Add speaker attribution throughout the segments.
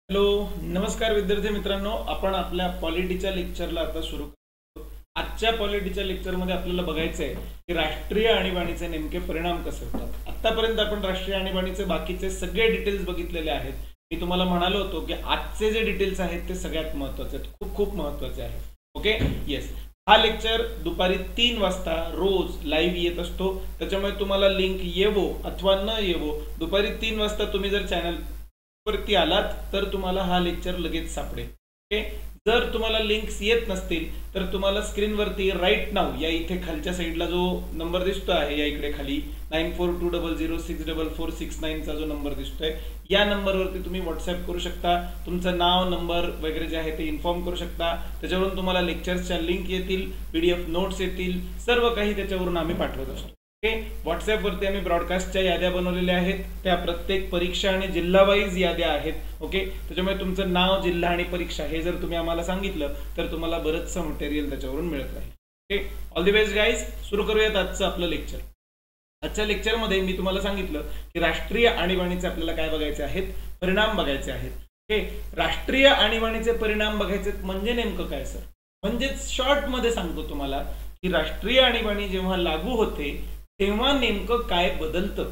Speaker 1: Hello नमस्कार विद्यार्थी मित्रांनो, आपण आपल्या पॉलिटीच्या लेक्चरला आता सुरू करतो। आजच्या पॉलिटीच्या लेक्चरमध्ये आपल्याला बघायचं आहे की राष्ट्रीय आणीबाणीचे नेमके परिणाम कसे होतात। आतापर्यंत आपण राष्ट्रीय आणीबाणीचे बाकीचे सगळे डिटेल्स बघितलेले आहेत। मी तुम्हाला म्हणालो होतो की आजचे जे डिटेल्स आहेत ते सगळ्यात महत्त्वाचे आहेत, खूप खूप महत्त्वाचे आहेत। ओके येस, हा लेक्चर दुपारी 3 वाजता रोज लाईव्ह येत असतो, त्याच्यामुळे तुम्हाला लिंक येवो अथवा न येवो दुपारी 3 वाजता तुम्ही जर चॅनल वरती आलात तर तुम्हाला हा लेक्चर लगेच सापडेल। ओके, जर तुम्हाला लिंक्स येत नसतील तर तुम्हाला स्क्रीनवरती राईट नाउ या इथे खालच्या साईडला जो नंबर दिसतो आहे, या इकडे खाली 9420064469 चा जो नंबर दिसतोय, या नंबरवरती तुम्ही व्हॉट्सअप करू शकता। तुमचं नाव, नंबर वगैरे जे आहे ते इन्फॉर्म करू शकता। त्याच्यावरून तुम्हाला लेक्चर्सच्या लिंक येतील, पीडीएफ नोट्स येतील, सर्व काही त्याच्यावरून आम्ही पाठवत असतो। व्हॉट्सअप वरती आम्ही ब्रॉडकास्टच्या याद्या बनवलेल्या आहेत, त्या प्रत्येक परीक्षा आणि जिल्हा वाईज याद्या आहेत। ओके, त्याच्यामुळे तुमचं नाव, जिल्हा आणि परीक्षा हे जर तुम्ही आम्हाला सांगितलं तर तुम्हाला बरंचसं मटेरियल त्याच्यावरून मिळत राहील। Okay, all the best guys. सुरू करूयात आजचं आपलं लेक्चर। आजच्या लेक्चरमध्ये मी तुम्हाला सांगितलं की राष्ट्रीय आणीबाणीचे आपल्याला काय बघायचे आहेत, परिणाम बघायचे आहेत। ओके, राष्ट्रीय आणीबाणीचे परिणाम बघायचे म्हणजे नेमकं काय सर? म्हणजे शॉर्ट मध्ये सांगतो तुम्हाला की राष्ट्रीय आणीबाणी जेव्हा लागू होते तेव्हा नेमकं काय बदलतं।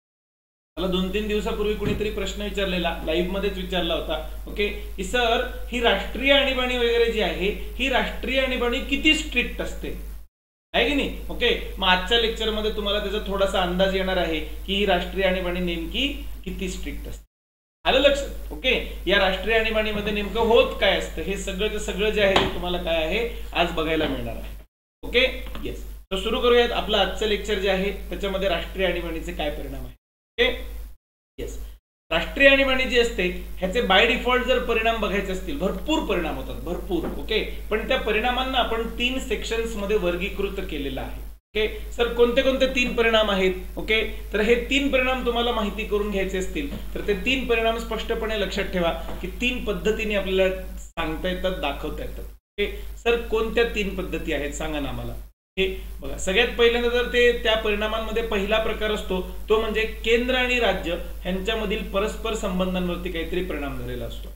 Speaker 1: मला 2-3 दिवसापूर्वी कुणीतरी प्रश्न विचारलेला, लाईव्ह मध्येच विचारला होता। ओके, की सर ही राष्ट्रीय आणीबाणी वगैरे जी आहे, ही राष्ट्रीय आणीबाणी किती स्ट्रिक्ट असते, आहे की नाही? ओके, मग आजच्या लेक्चर मध्ये तुम्हाला त्याचा थोडासा अंदाज येणार आहे की ही राष्ट्रीय आणीबाणी नेमकी किती स्ट्रिक्ट असते। आलं लक्षात? ओके, या राष्ट्रीय आणीबाणीमध्ये नेमकं होत काय असतं हे सगळं जे आहे ते तुम्हाला काय आहे आज बघायला मिळणार आहे। ओके येस, तर सुरू करूयात आपलं आजचं लेक्चर जे आहे त्याच्यामध्ये राष्ट्रीय आणीबाणीचे काय परिणाम आहे। ओके येस, राष्ट्रीय आणीबाणी जी असते ह्याचे बाय डिफॉल्ट जर परिणाम बघायचे असतील, भरपूर परिणाम होतात, भरपूर। ओके, पण त्या परिणामांना आपण 3 सेक्शन्स मध्ये वर्गीकृत केलेलं आहे। ओके सर, कोणते कोणते 3 परिणाम आहेत? ओके, तर हे 3 परिणाम तुम्हाला माहिती करून घ्यायचे असतील तर ते 3 परिणाम स्पष्टपणे लक्षात ठेवा की 3 पद्धतीने आपल्याला सांगता येतात, दाखवता येतात। ओके सर, कोणत्या 3 पद्धती आहेत सांगा ना आम्हाला। हे बघा, सगळ्यात पहिल्यांदा जर ते त्या परिणामांमध्ये पहिला प्रकार असतो तो म्हणजे केंद्र आणि राज्य यांच्यामधील परस्पर संबंधांवरती काहीतरी परिणाम झालेला असतो।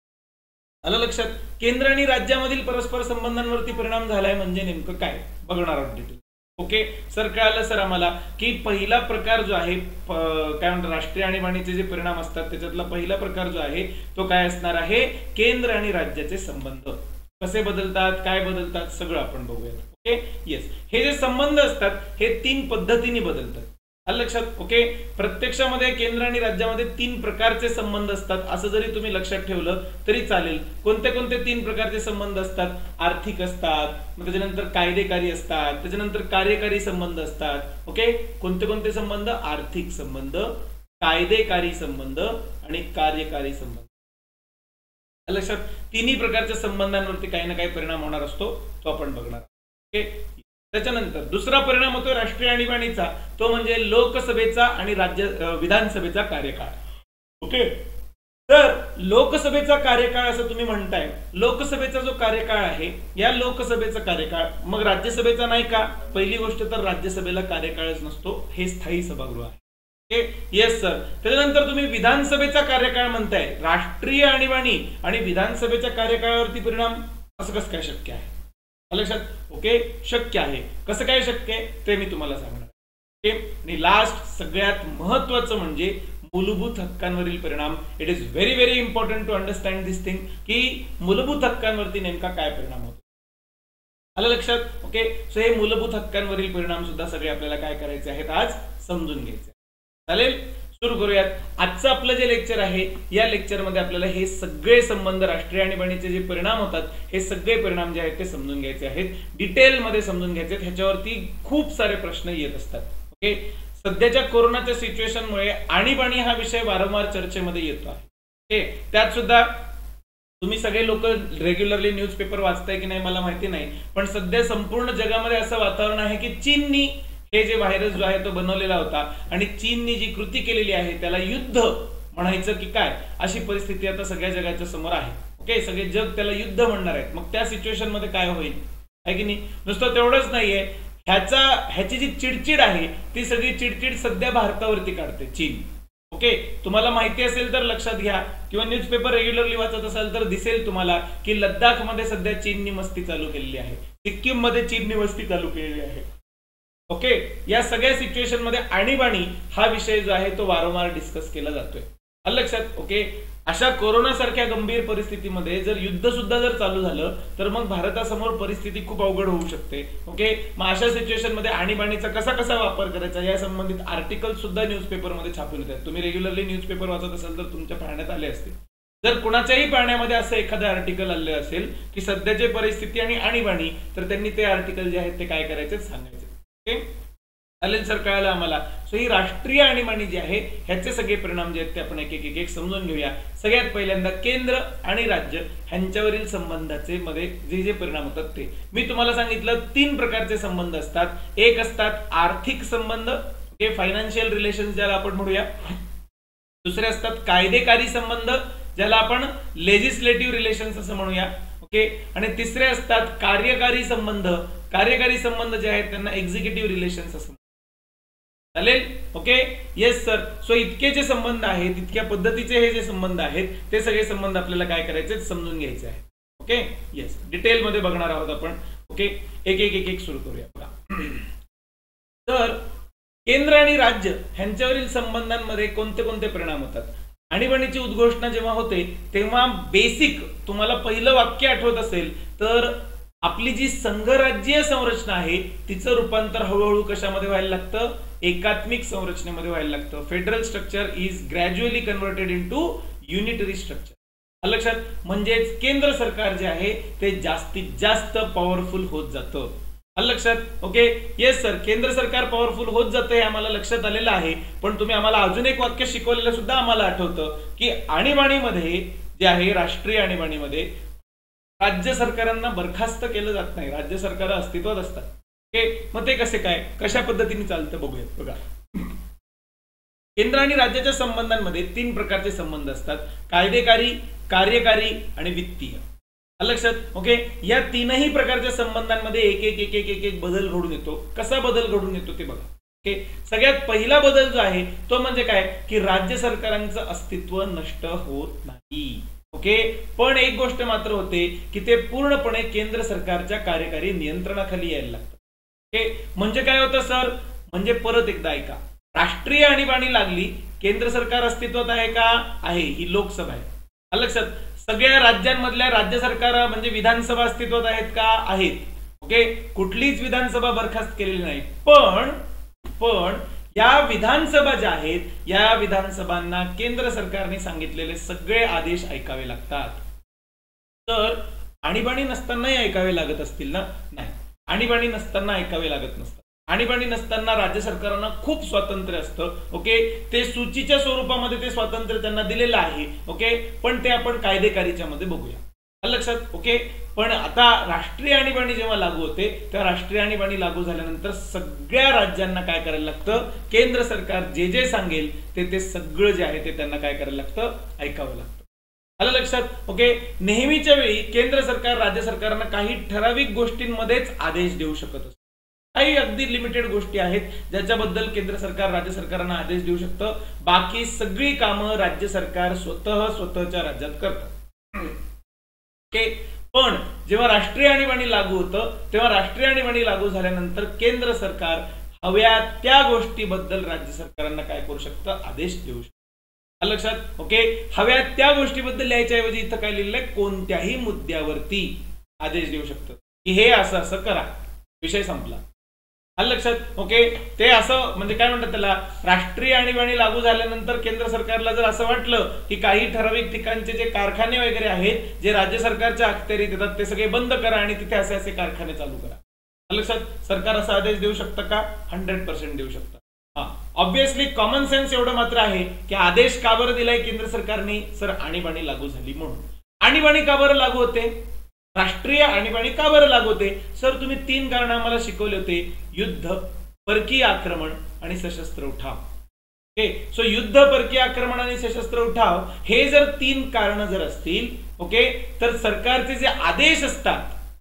Speaker 1: आलं लक्षात? केंद्र आणि राज्यामधील परस्पर संबंधांवरती परिणाम झालाय म्हणजे नेमकं काय बघणार आहोत डिटेल। ओके सर, कळालं सर आम्हाला की पहिला प्रकार जो आहे काय म्हणतात राष्ट्रीय आणीबाणीचे जे परिणाम असतात त्याच्यातला पहिला प्रकार जो आहे तो काय असणार आहे, केंद्र आणि राज्याचे संबंध कसे बदलतात, काय बदलतात, सगळं आपण बघूया। ओके येस, हे जे संबंध असतात हे 3 पद्धतीने बदलतात। आलं लक्षात? ओके, प्रत्यक्षामध्ये केंद्र आणि राज्यामध्ये 3 प्रकारचे संबंध असतात असं जरी तुम्ही लक्षात ठेवलं तरी चालेल। कोणते कोणते 3 प्रकारचे संबंध असतात? आर्थिक असतात, मग त्याच्यानंतर कायदेकारी असतात, त्याच्यानंतर कार्यकारी संबंध असतात। ओके, कोणते कोणते संबंध? आर्थिक संबंध, कायदेकारी संबंध आणि कार्यकारी संबंध। लक्षात? तिन्ही प्रकारच्या संबंधांवरती काही ना काही परिणाम होणार असतो, तो आपण बघणार। ओके, त्याच्यानंतर दुसरा परिणाम होतो राष्ट्रीय आणीबाणीचा, तो म्हणजे लोकसभेचा आणि विधानसभेचा कार्यकाळ। ओके, तर लोकसभेचा कार्यकाळ असं तुम्ही म्हणताय, लोकसभेचा जो कार्यकाळ आहे या लोकसभेचा कार्यकाळ, मग राज्यसभेचा नाही का? पहिली गोष्ट तर राज्यसभेला कार्यकाळच नसतो, हे स्थायी सभागृह आहे। येस सर, त्याच्यानंतर तुम्ही विधानसभेचा कार्यकाळ म्हणताय, राष्ट्रीय आणीबाणी आणि विधानसभेच्या कार्यकाळावरती परिणाम असं कसं काय शक्य आहे? लक्षात? ओके, शक्य आहे। कसं काय शक्य आहे ते मी तुम्हाला सांगणार। ओके, आणि लास्ट सगळ्यात महत्वाचं म्हणजे मूलभूत हक्कांवरील परिणाम। It is very very important to understand this thing की मूलभूत हक्कांवरती नेमका काय परिणाम होतो। आलं लक्षात? ओके, सो हे मूलभूत हक्कांवरील परिणाम सुद्धा सगळे आपल्याला काय करायचे आहेत आज समजून घ्यायचे। चालेल, सुरू करूयात। आजचं आपलं जे लेक्चर आहे या लेक्चरमध्ये आपल्याला हे सगळे संबंध, राष्ट्रीय आणीबाणीचे जे परिणाम होतात हे सगळे परिणाम जे आहेत ते समजून घ्यायचे आहेत, डिटेलमध्ये समजून घ्यायचे आहेत। ह्याच्यावरती खूप सारे प्रश्न येत असतात। ओके, सध्याच्या कोरोनाच्या सिच्युएशनमुळे आणीबाणी हा विषय वारंवार चर्चेमध्ये येतो आहे। ओके, त्यात सुद्धा तुम्ही सगळे लोक रेग्युलरली न्यूजपेपर वाचताय की नाही मला माहिती नाही, पण सध्या संपूर्ण जगामध्ये असं वातावरण आहे की चीननी हे जे व्हायरस जो आहे तो बनवलेला होता आणि चीननी जी कृती केलेली आहे त्याला युद्ध म्हणायचं की काय, अशी परिस्थिती आता सगळ्या जगाच्या समोर आहे। ओके, सगळे जग त्याला युद्ध म्हणणार आहेत। मग त्या सिच्युएशन मध्ये काय होईल, आहे की नाही? नुसतं तेवढंच नाहीये, ह्याची जी चिडचिड आहे ती सगळी चिडचिड सध्या भारतावरती काढते चीन। ओके, तुम्हाला माहिती असेल तर लक्षात घ्या, किंवा न्यूजपेपर रेग्युलरली वाचत असाल तर दिसेल तुम्हाला की लद्दाख मध्ये सध्या चीननी मस्ती चालू केलेली आहे, सिक्कीम मध्ये चीननी मस्ती चालू केलेली आहे. ओके, या सगळ्या सिच्युएशन मध्ये आणीबाणी हा विषय जो आहे तो वारंवार डिस्कस केला जातोय. लक्षात. ओके, अशा कोरोना सारख्या गंभीर परिस्थितीमध्ये जर युद्ध सुद्धा जर चालू झालं तर मग भारतासमोर परिस्थिती खूप अवघड होऊ शकते. ओके, मग अशा सिच्युएशन मध्ये आणीबाणीचा कसा कसा वापर करायचा या संबंधित आर्टिकल सुद्धा न्यूजपेपरमध्ये छापून येतात. तुम्ही रेग्युलरली न्यूजपेपर वाचत असाल तर तुमच्या पाहण्यात आले असतील. जर कुणाच्याही पाहण्यामध्ये असं एखादं आर्टिकल आले असेल की सध्याची परिस्थिती आणि आणीबाणी, तर त्यांनी ते आर्टिकल जे आहेत ते काय करायचे सांगायचे. ओके, चालेल सर, कळालं आम्हाला. सो ही राष्ट्रीय आणीबाणी जी आहे ह्याचे सगळे परिणाम जे आहेत ते आपण एक एक एक समजून घेऊया. सगळ्यात पहिल्यांदा केंद्र आणि राज्य ह्यांच्यावरील संबंधाचे मध्ये जे जे परिणाम होतात ते मी तुम्हाला सांगितलं. 3 प्रकारचे संबंध असतात. एक असतात आर्थिक संबंध, ओके, फायनान्शियल रिलेशन्स ज्याला आपण म्हणूया. दुसरे असतात कायदेकारी संबंध ज्याला आपण लेजिस्लेटिव्ह रिलेशन्स असं म्हणूया. ओके, आणि तिसरे असतात कार्यकारी संबंध. कार्यकारी संबंध जे आहेत त्यांना एक्झिक्युटिव्ह रिलेशन्स असं. चालेल. Okay, yes sir. सो इतके जे संबंध आहेत, इतक्या पद्धतीचे हे जे संबंध आहेत ते सगळे संबंध आपल्याला काय करायचे समजून घ्यायचे आहे. ओके, येस, डिटेल मध्ये बघणार आहोत आपण. ओके, एक एक एक एक सुरू करूया. बघा, तर केंद्र आणि राज्य ह्यांच्यावरील संबंधांमध्ये कोणते कोणते परिणाम होतात. आणीबाणीची उद्घोषणा जेव्हा होते तेव्हा बेसिक तुम्हाला पहिलं वाक्य आठवत असेल तर आपली जी संघराज्यीय संरचना आहे तिचं रूपांतर हळूहळू कशामध्ये व्हायला लागतं, एकात्मिक संरचनेमध्ये व्हायला लागतं. Federal structure is gradually converted into unitary structure. लक्षात, म्हणजेच केंद्र सरकार जे आहे ते जास्तीत जास्त पॉवरफुल होत जातं. लक्षात. ओके, येस सर, केंद्र सरकार पॉवरफुल होत जातं हे आम्हाला लक्षात आलेलं आहे. पण तुम्ही आम्हाला अजून एक वाक्य शिकवलेलं सुद्धा आम्हाला आठवतं की आणीबाणीमध्ये जे आहे, राष्ट्रीय आणीबाणीमध्ये राज्य सरकारांना बरखास्त केलं जात नाही. राज्य सरकार अस्तित्वात असतात. ओके, मग ते कसे काय, कशा पद्धतीने चालतं बघूयात. बघा, केंद्र आणि राज्याच्या संबंधांमध्ये 3 प्रकारचे संबंध असतात. कायदेकारी, कार्यकारी आणि वित्तीय. लक्षात. ओके, या 3ही प्रकारच्या संबंधांमध्ये एक एक एक एक एक एक बदल घडून येतो. कसा बदल घडून येतो ते बघा. ओके, सगळ्यात पहिला बदल जो आहे तो म्हणजे काय की राज्य सरकारांचं अस्तित्व नष्ट होत नाही. ओके, पण एक गोष्ट मात्र होते की ते पूर्णपणे केंद्र सरकारच्या कार्यकारी नियंत्रणाखाली यायला लागतं. ओके, म्हणजे काय होतं सर, म्हणजे परत एकदा ऐका, राष्ट्रीय आणीबाणी लागली, केंद्र सरकार अस्तित्वात आहे का, आहे, ही लोकसभा आहे. लक्षात. सगळ्या राज्यांमधल्या राज्य सरकार म्हणजे विधानसभा अस्तित्वात आहेत का, आहेत. ओके, कुठलीच विधानसभा बरखास्त केलेली नाही. पण या विधानसभा ज्या आहेत या विधानसभांना केंद्र सरकारने सांगितलेले सगळे आदेश ऐकावे लागतात. तर आणीबाणी नसतानाही ऐकावे लागत असतील ना, नाही, आणीबाणी नसताना ऐकावे लागत नसतात. आणीबाणी नसताना राज्य सरकारांना खूप स्वातंत्र्य असतं. ओके, ते सूचीच्या स्वरूपामध्ये ते स्वातंत्र्य त्यांना दिलेलं आहे. ओके, पण ते आपण कायदेकारीच्या मध्ये बघूया. लक्षात. ओके, पण आता राष्ट्रीय आणीबाणी जेव्हा लागू होते तेव्हा राष्ट्रीय आणीबाणी लागू झाल्यानंतर सगळ्या राज्यांना काय करायला लागतं, केंद्र सरकार जे जे सांगेल ते सगळं जे आहे ते त्यांना काय करायला लागतं, ऐकावं लागतं. आलं लक्षात. ओके, नेहमीच्या वेळी केंद्र सरकार राज्य सरकारांना काही ठराविक गोष्टींमध्येच आदेश देऊ शकत असतं. काही अगदी लिमिटेड गोष्टी आहेत ज्याच्याबद्दल केंद्र सरकार राज्य सरकारांना आदेश देऊ शकतं. बाकी सगळी कामं राज्य सरकार स्वतःच्या राज्यात करतात. ओके, पण जेव्हा राष्ट्रीय आणीबाणी लागू होतं तेव्हा राष्ट्रीय आणीबाणी लागू झाल्यानंतर केंद्र सरकार हव्या त्या गोष्टीबद्दल राज्य सरकारांना काय करू शकतं, आदेश देऊ शकतं. लक्षात. ओके, हव्या त्या गोष्टीबद्दल लिहायच्या ऐवजी इथं काय लिहिलंय, कोणत्याही मुद्द्यावरती आदेश देऊ शकतं की हे असं असं करा, विषय संपला. लक्षात. ओके, ते असं म्हणजे काय म्हणतात त्याला, राष्ट्रीय आणीबाणी लागू झाल्यानंतर केंद्र सरकारला जर असं वाटलं की काही ठराविक ठिकाणचे जे कारखाने वगैरे आहेत जे राज्य सरकारच्या अखत्यारीत येतात ते सगळे बंद करा आणि तिथे असे असे कारखाने चालू करा. लक्षात. सरकार असा आदेश देऊ शकतं का, 100% देऊ शकतं. हा, ऑब्विसली कॉमन सेन्स एवढं मात्र आहे की आदेश का बरं दिलाय केंद्र सरकारने, सर आणीबाणी लागू झाली म्हणून. आणीबाणी का बरं लागू होते, राष्ट्रीय आणीबाणी का बरं लागू होते, सर तुम्ही 3 कारण आम्हाला शिकवले होते, युद्ध, परकीय आक्रमण आणि सशस्त्र उठाव. ओके, सो युद्ध, परकीय आक्रमण आणि सशस्त्र उठाव हे जर 3 कारण जर असतील, ओके, तर सरकारचे जे आदेश असतात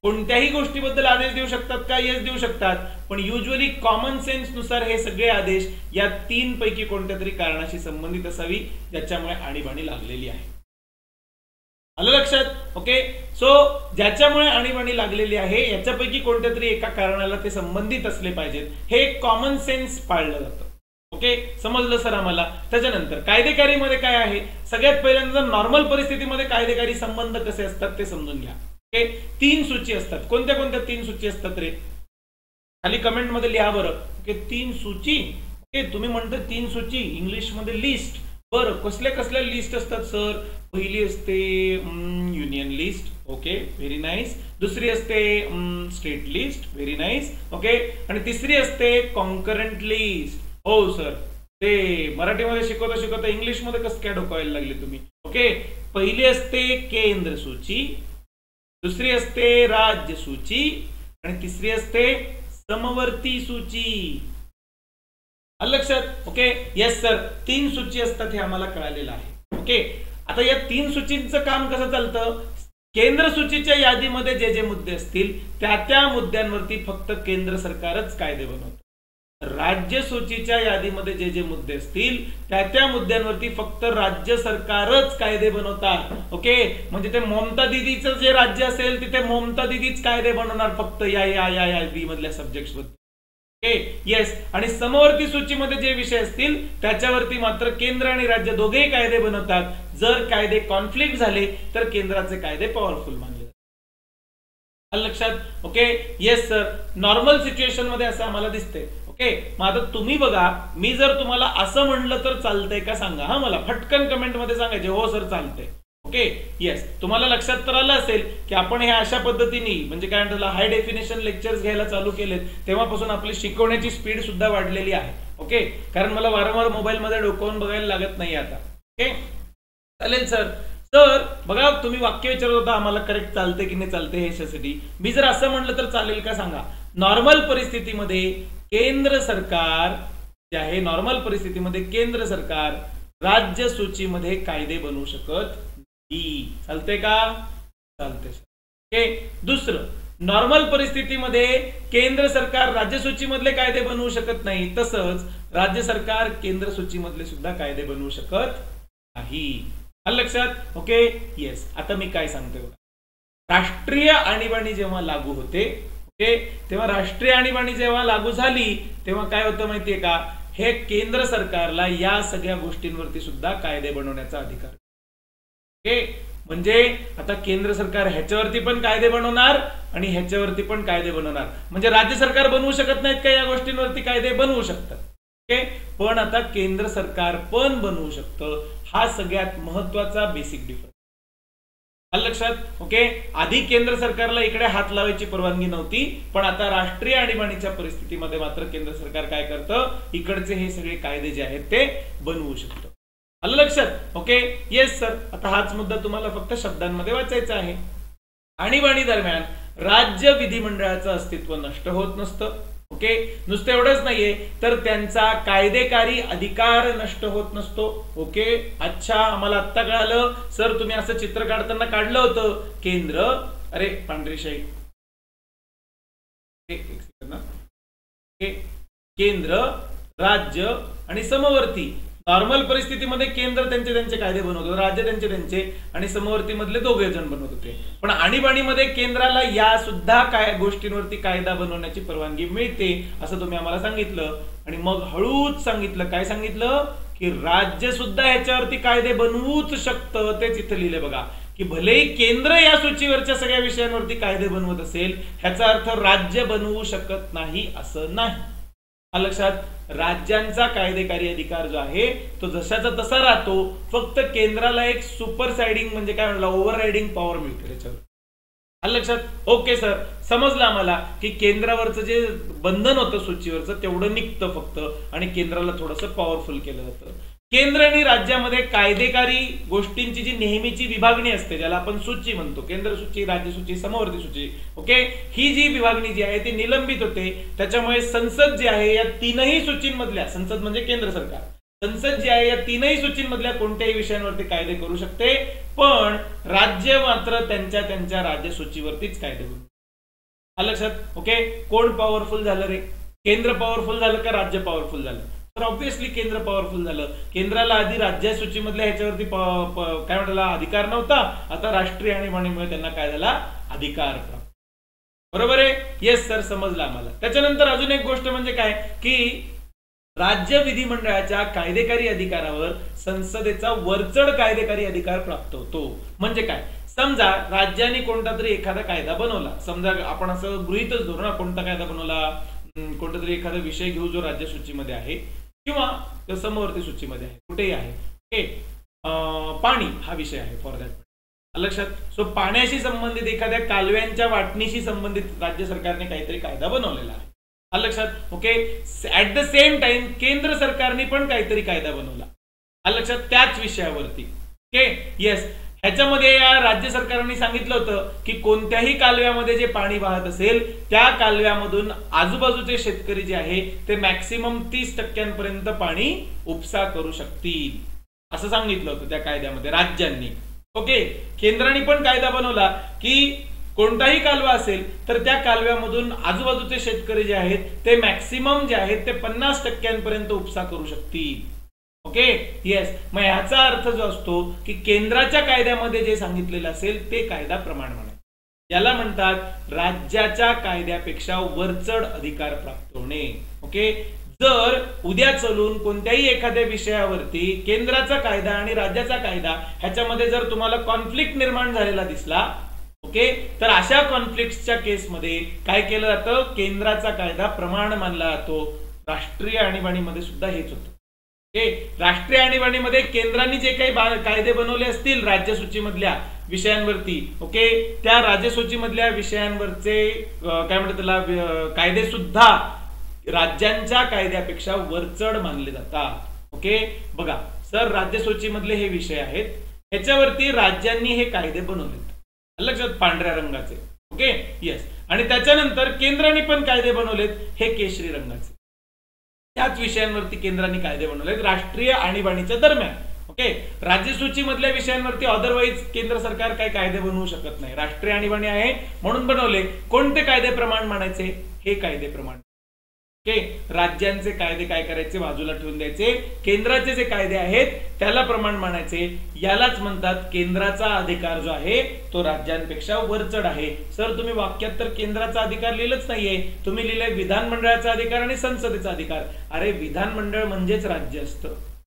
Speaker 1: कोणत्याही गोष्टीबद्दल आदेश देऊ शकतात का? येस, देऊ शकतात. पण युजली कॉमन सेन्स नुसार हे सगळे आदेश या 3 पैकी कोणत्या तरी कारणाशी संबंधित असावी ज्याच्यामुळे आणीबाणी लागलेली आहे. आलं लक्षात? ओके. सो ज्याच्यामुळे आणीबाणी लागलेली आहे याच्यापैकी कोणत्या तरी एका कारणाला ते संबंधित असले पाहिजेत, हे कॉमन सेन्स पाळलं जातं. ओके, समजलं सर आम्हाला. त्याच्यानंतर कायदेकारीमध्ये काय आहे? सगळ्यात पहिल्यांदा नॉर्मल परिस्थितीमध्ये कायदेकारी संबंध कसे असतात ते समजून घ्या. ओके, 3 सूची असतात. कोणत्या कोणत्या 3 सूची असतात रे? खाली कमेंट मध्ये लिहा बरं. ओके, 3 सूची. ओके, तुम्ही म्हणता 3 सूची, इंग्लिश मध्ये लिस्ट. बरं, कसल्या कसल्या लिस्ट असतात सर? पहिली असते union list. Okay, very nice. दुसरी असते state list. Very nice. Okay, आणि तिसरी असते कॉन्करंट लिस्ट. हो सर, ते मराठीमध्ये शिकवता शिकवता इंग्लिश मध्ये कसं काय डोकावायला लागले तुम्ही? ओके, पहिली असते केंद्र सूची, दुसरी असते राज्य सूची आणि तिसरी असते समवर्ती सूची. लक्षात? ओके, येस सर, 3 सूची असतात हे आम्हाला कळालेलं आहे. ओके, आता या 3 सूचींचं काम कसं चालतं? केंद्र सूचीच्या यादीमध्ये जे जे मुद्दे असतील त्या मुद्द्यांवरती फक्त केंद्र सरकारच कायदे बनवतं. राज्य सूचीच्या यादीमध्ये जे जे मुद्दे असतील त्या मुद्द्यांवरती फक्त राज्य सरकारच कायदे बनवतात. ओके, म्हणजे ते ममता दीदीचं जे राज्य असेल तिथे ममता दीदीच कायदे बनवणार फक्त या यादी मधल्या सब्जेक्ट्स बद्दल. Okay, yes. आणि समवर्ती सूचीमध्ये जे विषय असतील त्याच्यावरती मात्र केंद्र आणि राज्य दोघेही कायदे बनवतात. जर कायदे कॉन्फ्लिक्ट झाले तर केंद्राचे कायदे पॉवरफुल मानले जातात. लक्षात? Okay, yes sir, normal situation मध्ये असं आम्हाला दिसतंय. ओके, मग आता तुम्ही बघा, मी जर तुम्हाला असं म्हणलं तर चालतंय का सांगा. हा, मला फटकन कमेंट मध्ये सांगायचे हो सर चालतंय. Okay, yes. तुम्हाला लक्षात तर आलं असेल की आपण हे अशा पद्धतीने म्हणजे काय म्हणतात हाय डेफिनेशन लेक्चर्स घ्यायला चालू केलेत तेव्हापासून आपली शिकवण्याची स्पीड सुद्धा वाढलेली आहे. ओके, कारण मला वारंवार मोबाईल मध्ये डोकावून बघायला लागत नाही आता. ओके, चालेल सर. तर बघा, तुम्ही वाक्य विचारत होता आम्हाला करेक्ट चालते की नाही चालते ह्याच्यासाठी. मी जर असं म्हटलं तर चालेल का सांगा? नॉर्मल परिस्थितीमध्ये केंद्र सरकार जे आहे, नॉर्मल परिस्थितीमध्ये केंद्र सरकार राज्य सूचीमध्ये कायदे बनवू शकत नाही. चालते का? चालते. ओके, दुसरं, नॉर्मल परिस्थितीमध्ये केंद्र सरकार राज्य सूचीमधले कायदे बनवू शकत नाही, तसंच राज्य सरकार केंद्र सूचीमधले सुद्धा कायदे बनवू शकत नाही. लक्षात? Okay, yes. आता मी काय सांगतोय बघा, राष्ट्रीय आणीबाणी जेव्हा लागू होते, ओके, तेव्हा राष्ट्रीय आणीबाणी जेव्हा लागू झाली तेव्हा काय होतं माहितीये का? हे केंद्र सरकारला या सगळ्या गोष्टींवरती सुद्धा कायदे बनवण्याचा अधिकार. ओके, म्हणजे आता केंद्र सरकार ह्याच्यावरती पण कायदे बनवणार आणि ह्याच्यावरती पण कायदे बनवणार. म्हणजे राज्य सरकार बनवू शकत नाहीत का? या गोष्टींवरती कायदे बनवू शकतात. ओके, पण आता केंद्र सरकार पण बनवू शकतं. हा सगळ्यात महत्वाचा बेसिक डिफरन्स. लक्षात? ओके, आधी केंद्र सरकारला इकडे हात लावायची परवानगी नव्हती, पण आता राष्ट्रीय आणीबाणीच्या परिस्थितीमध्ये मात्र केंद्र सरकार काय करतं? इकडचे हे सगळे कायदे जे आहेत ते बनवू शकतं. आलं लक्षात? Okay, yes sir. आता हाच मुद्दा तुम्हाला फक्त शब्दांमध्ये वाचायचा आहे. आणीबाणी दरम्यान राज्य विधिमंडळाचं अस्तित्व नष्ट होत नसतं. ओके, नुसतं एवढंच नाहीये तर त्यांचा कायदेकारी अधिकार नष्ट होत नसतो. ओके, अच्छा, आम्हाला आत्ता कळालं सर, तुम्ही असं चित्र काढताना काढलं होतं केंद्र, अरे पांढरी शाही, केंद्र, राज्य आणि समवर्ती. नॉर्मल परिस्थितीमध्ये केंद्र त्यांचे कायदे बनवत होते, राज्य त्यांचे आणि समवर्ती मधले दोघे जण बनवत होते. पण आणीबाणीमध्ये केंद्राला या सुद्धा काय गोष्टींवरती कायदा बनवण्याची परवानगी मिळते असं तुम्ही आम्हाला सांगितलं. आणि मग हळूच सांगितलं, काय सांगितलं? की राज्य सुद्धा ह्याच्यावरती कायदे बनवूच शकतं. तेच इथं लिहिले बघा, की भलेही केंद्र या सूचीवरच्या सगळ्या विषयांवरती कायदे बनवत असेल, ह्याचा अर्थ राज्य बनवू शकत नाही असं नाही. लक्षात? राज्यांचा कायदेकारी अधिकार जो आहे तो जशाचा तसा राहतो, फक्त केंद्राला एक सुपरसाइडिंग म्हणजे काय म्हणलं, ओव्हररायडिंग पॉवर मिळते त्याच्यावर. लक्षात? ओके सर, समजलं आम्हाला की केंद्रावरचं जे बंधन होतं सूचीवरचं तेवढं निघतं फक्त, आणि केंद्राला थोडंसं पॉवरफुल केलं जातं. केंद्र आणि राज्यामध्ये कायदेकारी गोष्टींची जी नेहमीची विभागणी असते, ज्याला आपण सूची म्हणतो, केंद्र सूची, राज्य सूची, समवर्ती सूची. ओके, ही जी विभागणी जी आहे ती निलंबित होते. त्याच्यामुळे संसद जी आहे या 3ही सूचींमधल्या, संसद म्हणजे केंद्र सरकार, संसद जी आहे या 3ही सूचींमधल्या कोणत्याही विषयांवरती कायदे करू शकते, पण राज्य मात्र त्यांच्या राज्य सूचीवरतीच कायदे बनवू. आलं लक्षात? ओके, कोण पॉवरफुल झालं रे? केंद्र पॉवरफुल झालं का राज्य पॉवरफुल झालं? तर ऑब्व्हियसली केंद्र पॉवरफुल झालं. केंद्राला आधी राज्य सूचीमधल्या ह्याच्यावरती काय म्हणाला अधिकार नव्हता, आता राष्ट्रीय आणीबाणीमुळे त्यांना काय झाला अधिकार प्राप्त. बरोबर आहे? येस सर, समजलं आम्हाला. त्याच्यानंतर अजून एक गोष्ट म्हणजे काय की राज्य विधिमंडळाच्या कायदेकारी अधिकारावर संसदेचा वरचढ कायदेकारी अधिकार प्राप्त होतो. म्हणजे काय? समजा राज्याने कोणता तरी एखादा कायदा बनवला, समजा आपण असं गृहीतच धरू ना, कोणता कायदा बनवला, कोणता तरी एखादा विषय घेऊ जो राज्य सूचीमध्ये आहे किंवा समवर्ती सूचीमध्ये आहे, कुठेही आहे. ओके, पाणी हा विषय आहे फॉर दॅट लक्षात. सो पाण्याशी संबंधित एखाद्या कालव्यांच्या वाटणीशी संबंधित राज्य सरकारने काहीतरी कायदा बनवलेला आहे लक्षात. Okay, at the same time केंद्र सरकारने पण काहीतरी कायदा बनवला लक्षात त्याच विषयावरती. ओके, येस, ह्याच्यामध्ये या राज्य सरकारने सांगितलं होतं की कोणत्याही कालव्यामध्ये जे पाणी वाहत असेल त्या कालव्यामधून आजूबाजूचे शेतकरी जे आहे ते मॅक्सिमम 30% पाणी उपसा करू शकतील असं सांगितलं होतं त्या कायद्यामध्ये राज्यांनी. ओके, केंद्राने पण कायदा बनवला की कोणताही कालवा असेल तर त्या कालव्यामधून आजूबाजूचे शेतकरी जे आहेत ते मॅक्सिमम जे आहेत ते 50% उपसा करू शकतील. ओके, येस, मग ह्याचा अर्थ जो असतो की केंद्राच्या कायद्यामध्ये जे सांगितलेलं असेल ते कायदा प्रमाण म्हणायचं. याला म्हणतात राज्याच्या कायद्यापेक्षा वरचढ अधिकार प्राप्त होणे. ओके, जर उद्या चलून कोणत्याही एखाद्या विषयावरती केंद्राचा कायदा आणि राज्याचा कायदा ह्याच्यामध्ये जर तुम्हाला कॉन्फ्लिक्ट निर्माण झालेला दिसला, ओके, तर अशा कॉन्फ्लिक्टच्या केसमध्ये काय केलं जातं, केंद्राचा कायदा प्रमाण मानला जातो. राष्ट्रीय आणीबाणीमध्ये सुद्धा हेच होतं. राष्ट्रीय आणीबाणीमध्ये केंद्राने जे काही कायदे बनवले असतील राज्य सूचीमधल्या विषयांवरती, ओके, त्या राज्य सूचीमधल्या विषयांवरचे काय म्हणतात त्याला कायदे सुद्धा राज्यांच्या कायद्यापेक्षा वरचढ मानले जातात. ओके, बघा सर, राज्य सूचीमधले हे विषय आहेत, ह्याच्यावरती राज्यांनी हे कायदे बनवलेत लक्षात, पांढऱ्या रंगाचे. ओके, येस, आणि त्याच्यानंतर केंद्राने पण कायदे बनवलेत हे केशरी रंगाचे. त्याच विषयांवरती केंद्राने कायदे बनवलेत राष्ट्रीय आणीबाणीच्या दरम्यान. ओके, राज्य सूचीमधल्या विषयांवरती अदरवाईज केंद्र सरकार काही कायदे बनवू शकत नाही. राष्ट्रीय आणीबाणी आहे म्हणून बनवले. कोणते कायदे प्रमाण मानायचे? हे कायदे प्रमाण. ओके, राज्यांचे कायदे काय करायचे बाजूला ठेवून द्यायचे, केंद्राचे जे कायदे आहेत त्याला प्रमाण मानायचे. यालाच म्हणतात केंद्राचा अधिकार जो आहे तो राज्यांपेक्षा वरचढ आहे. सर, तुम्ही वाक्यात तर केंद्राचा अधिकार लिहिलंच नाहीये, तुम्ही लिहिलंय विधानमंडळाचा अधिकार आणि संसदेचा अधिकार. अरे, विधानमंडळ म्हणजेच राज्य असतं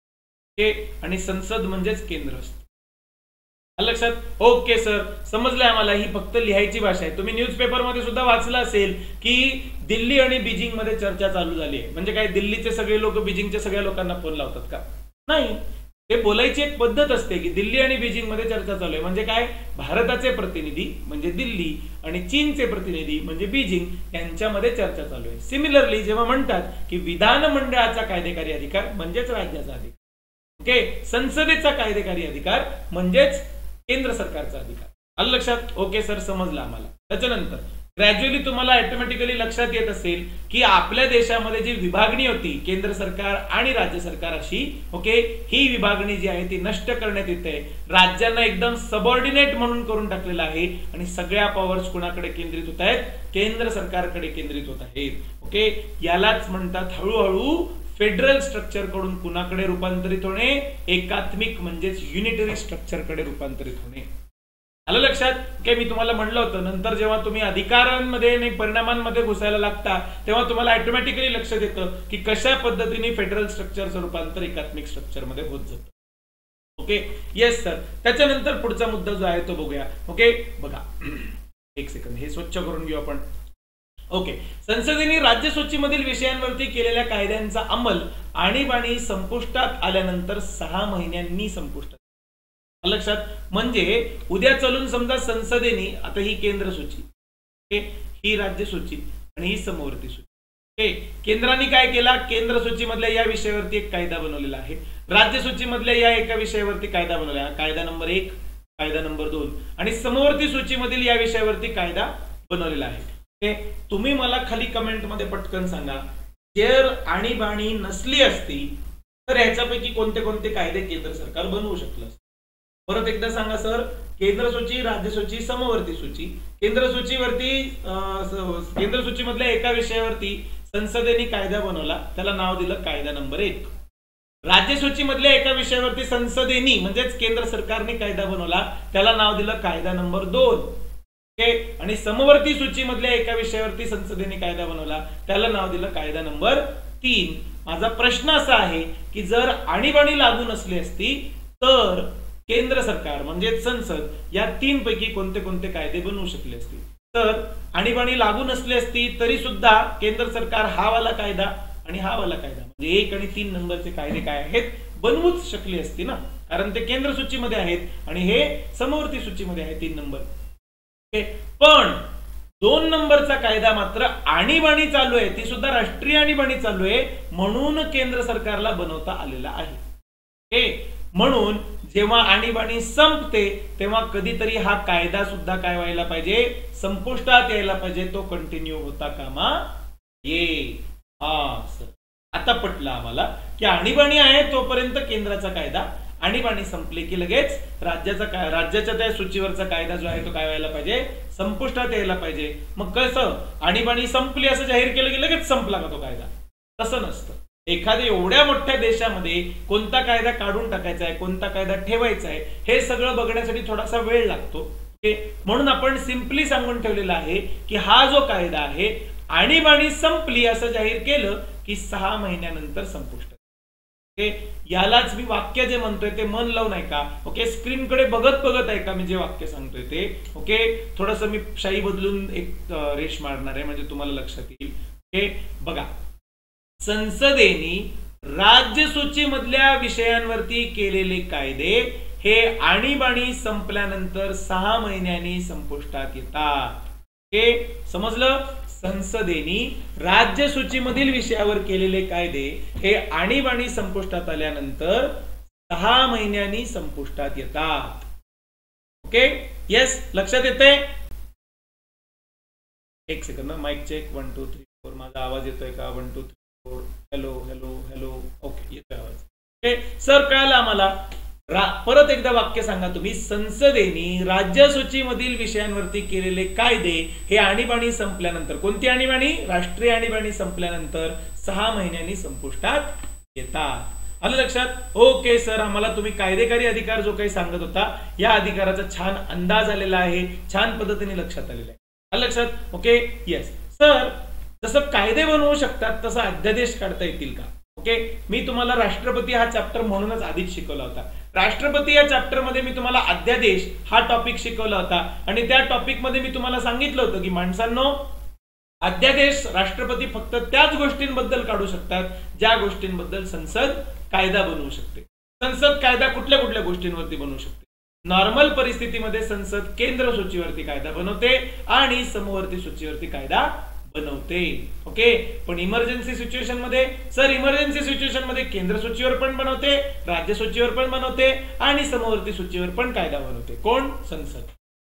Speaker 1: आणि संसद म्हणजेच केंद्र असतं लक्षात. ओके सर, समजलंय आम्हाला. ही फक्त लिहायची भाषा आहे. तुम्ही न्यूजपेपर मध्ये सुद्धा वाचलं असेल की दिल्ली आणि बीजिंग मध्ये चर्चा चालू झाली आहे. म्हणजे काय, दिल्लीचे सगळे लोक बीजिंगच्या सगळ्या लोकांना फोन लावतात का? नाही, ते बोलायची एक पद्धत असते की दिल्ली आणि बीजिंग मध्ये चर्चा चालू आहे. म्हणजे काय, भारताचे प्रतिनिधी म्हणजे दिल्ली आणि चीनचे प्रतिनिधी म्हणजे बीजिंग यांच्यामध्ये चर्चा चालू आहे. सिमिलरली जेव्हा म्हणतात की विधानमंडळाचा कायदेकारी अधिकार म्हणजेच राज्याचा अधिकार, ओके, संसदेचा कायदेकारी अधिकार म्हणजेच केंद्र सरकारचा अधिकार. आलं लक्षात? ओके सर, समजलं आम्हाला. त्याच्यानंतर ग्रॅज्युअली तुम्हाला ऑटोमॅटिकली लक्षात येत असेल की आपल्या देशामध्ये जी विभागणी होती केंद्र सरकार आणि राज्य सरकार अशी, ओके, ही विभागणी जी आहे ती नष्ट करण्यात येते. राज्यांना एकदम सबऑर्डिनेट म्हणून करून टाकलेलं आहे आणि सगळ्या पॉवर्स कुणाकडे केंद्रित होत आहेत? केंद्र सरकारकडे केंद्रित होत आहेत. ओके, यालाच म्हणतात हळूहळू फेडरल स्ट्रक्चर कडून कुणाकडे रूपांतरित होणे? एकात्मिक म्हणजेच युनिटरी स्ट्रक्चर कडे रूपांतरित होणे. आलं लक्षात? ओके, मी तुम्हाला म्हणलं होतं नंतर जेव्हा तुम्ही अधिकारांमध्ये आणि परिणामांमध्ये घुसायला लागता तेव्हा तुम्हाला ऑटोमॅटिकली लक्षात येतं की कशा पद्धतीने फेडरल स्ट्रक्चरचं रूपांतर एकात्मिक स्ट्रक्चर मध्ये होत जातं. Okay, yes sir. त्याच्यानंतर पुढचा मुद्दा जो आहे तो बघूया. ओके, बघा एक सेकंद, हे स्वच्छ करून घेऊ आपण. ओके, संसदेने राज्य सूचीमधील विषयांवरती केलेल्या कायद्यांचा अंमल आणीबाणी संपुष्टात आल्यानंतर 6 महिन्यांनी संपुष्टात. लक्षात? म्हणजे उद्या चलून समजा संसदेने, आता ही केंद्र सूची, ही राज्य सूची आणि ही समवर्ती सूची, केंद्राने काय केला? केंद्र सूचीमधल्या या विषयावरती एक कायदा बनवलेला आहे, राज्य सूचीमधल्या या एका विषयावरती कायदा बनवला, कायदा नंबर 1, कायदा नंबर 2, आणि समवर्ती सूचीमधील या विषयावरती कायदा बनवलेला आहे. तुम्ही मला खाली कमेंट मध्ये पटकन सांगा, जर आणीबाणी नसली असती तर ह्याच्यापैकी कोणते कोणते कायदे केंद्र सरकार बनवू शकलं? परत एकदा सांगा सर, केंद्र सूची, राज्य सूची, समवर्ती सूची. केंद्र सूचीमधल्या एका विषयावरती संसदेने कायदा बनवला, त्याला नाव दिलं कायदा नंबर 1. राज्य सूचीमधल्या एका विषयावरती संसदेने म्हणजेच केंद्र सरकारने कायदा बनवला, त्याला नाव दिलं कायदा नंबर 2. आणि समवर्ती सूचीमधल्या एका विषयावरती संसदेने कायदा बनवला, त्याला नाव दिलं कायदा नंबर 3. माझा प्रश्न असा आहे की जर आणीबाणी लागू नसली असती तर केंद्र सरकार म्हणजे संसद या 3 पैकी कोणते कोणते कायदे बनवू शकले असते. तर आणीबाणी लागू नसली असती तरी सुद्धा केंद्र सरकार हा वाला कायदा आणि हा वाला कायदा म्हणजे 1 आणि 3 नंबरचे कायदे काय आहेत बनवूच शकले असते ना, कारण ते केंद्र सूचीमध्ये आहेत आणि हे समवर्ती सूचीमध्ये आहे 3 नंबर. पण 2 नंबरचा कायदा मात्र आणीबाणी चालू आहे, ती सुद्धा राष्ट्रीय आणीबाणी चालू आहे म्हणून केंद्र सरकारला बनवता आलेला आहे. म्हणून जेव्हा आणीबाणी संपते तेव्हा कधीतरी हा कायदा सुद्धा काय व्हायला पाहिजे, संपुष्टात यायला पाहिजे, तो कंटिन्यू होता कामा ये. आता पटलं आम्हाला की आणीबाणी आहे तोपर्यंत केंद्राचा कायदा, आणीबाणी संपली की लगेच राज्याच्या त्या सूचीवरचा कायदा जो आहे तो काय व्हायला पाहिजे, संपुष्टात यायला पाहिजे. मग कसं आणीबाणी संपली असं जाहीर केलं की लगेच संपला का तो कायदा? तसं नसतं. एखाद्या एवढ्या मोठ्या देशामध्ये कोणता कायदा काढून टाकायचा आहे, कोणता कायदा ठेवायचा आहे, हे सगळं बघण्यासाठी थोडासा वेळ लागतो. म्हणून आपण सिंपली सांगून ठेवलेला आहे की हा जो कायदा आहे आणीबाणी संपली असं जाहीर केलं की 6 महिन्यानंतर संपुष्टात. यालाच मी वाक्य जे म्हणतोय ते मन लावून ऐका. स्क्रीनकडे बघत बघत ऐका मी जे वाक्य सांगतोय ते. थोडस मी शाई बदलून एक रेष मारणार आहे म्हणजे तुम्हाला लक्षात येईल. बघा, संसदेने राज्य सूचीमधल्या विषयांवरती केलेले कायदे हे आणीबाणी संपल्यानंतर 6 महिन्यांनी संपुष्टात येतात. समजलं? संसदेने राज्य सूचीमधील विषयावर केलेले कायदे हे आणीबाणी संपुष्टात आल्यानंतर 6 महिन्यांनी संपुष्टात येतात. येस, लक्षात येते? एक सेकंद, माइक चेक 1 2 3 4. माझा आवाज येतोय का? 1 2 3 4. Hello hello hello. ओके, येतोय आवाज. सर कळालं आम्हाला. परत एकदा वाक्य सांगा तुम्ही. संसदेने राज्य सूचीमधील विषयांवरती केलेले कायदे हे आणीबाणी संपल्यानंतर, कोणती आणीबाणी? राष्ट्रीय आणीबाणी संपल्यानंतर 6 महिन्यांनी संपुष्टात येतात. आलं लक्षात? ओके सर, आम्हाला तुम्ही कायदेकारी अधिकार जो काही सांगत होता या अधिकाराचा छान अंदाज आलेला आहे, छान पद्धतीने लक्षात आलेला आहे. आलं लक्षात? Okay, yes sir. जसं कायदे बनवू शकतात तसं अध्यादेश काढता येतील का? मी तुम्हाला राष्ट्रपती हा चॅप्टर म्हणूनच आधीच शिकवला होता. राष्ट्रपती या चॅप्टर मध्ये मी तुम्हाला अध्यादेश हा टॉपिक शिकवला होता आणि त्या टॉपिक मध्ये मी तुम्हाला सांगितलं होतं की माणसांनो, अध्यादेश राष्ट्रपती फक्त त्याच गोष्टींबद्दल काढू शकतात ज्या गोष्टींबद्दल संसद कायदा बनवू शकते. संसद कायदा कुठल्या कुठल्या गोष्टींवरती बनवू शकते? नॉर्मल परिस्थितीमध्ये संसद केंद्र सूचीवरती कायदा बनवते आणि समवर्ती सूचीवरती कायदा बनवते. पण इमर्जन्सी सिच्युएशन मध्ये, सर इमर्जन्सी सिच्युएशन मध्ये केंद्र सूचीवर पण बनवते, राज्य सूचीवर पण बनवते आणि समवर्ती सूचीवर पण कायदा बनवते. कोण? संसद.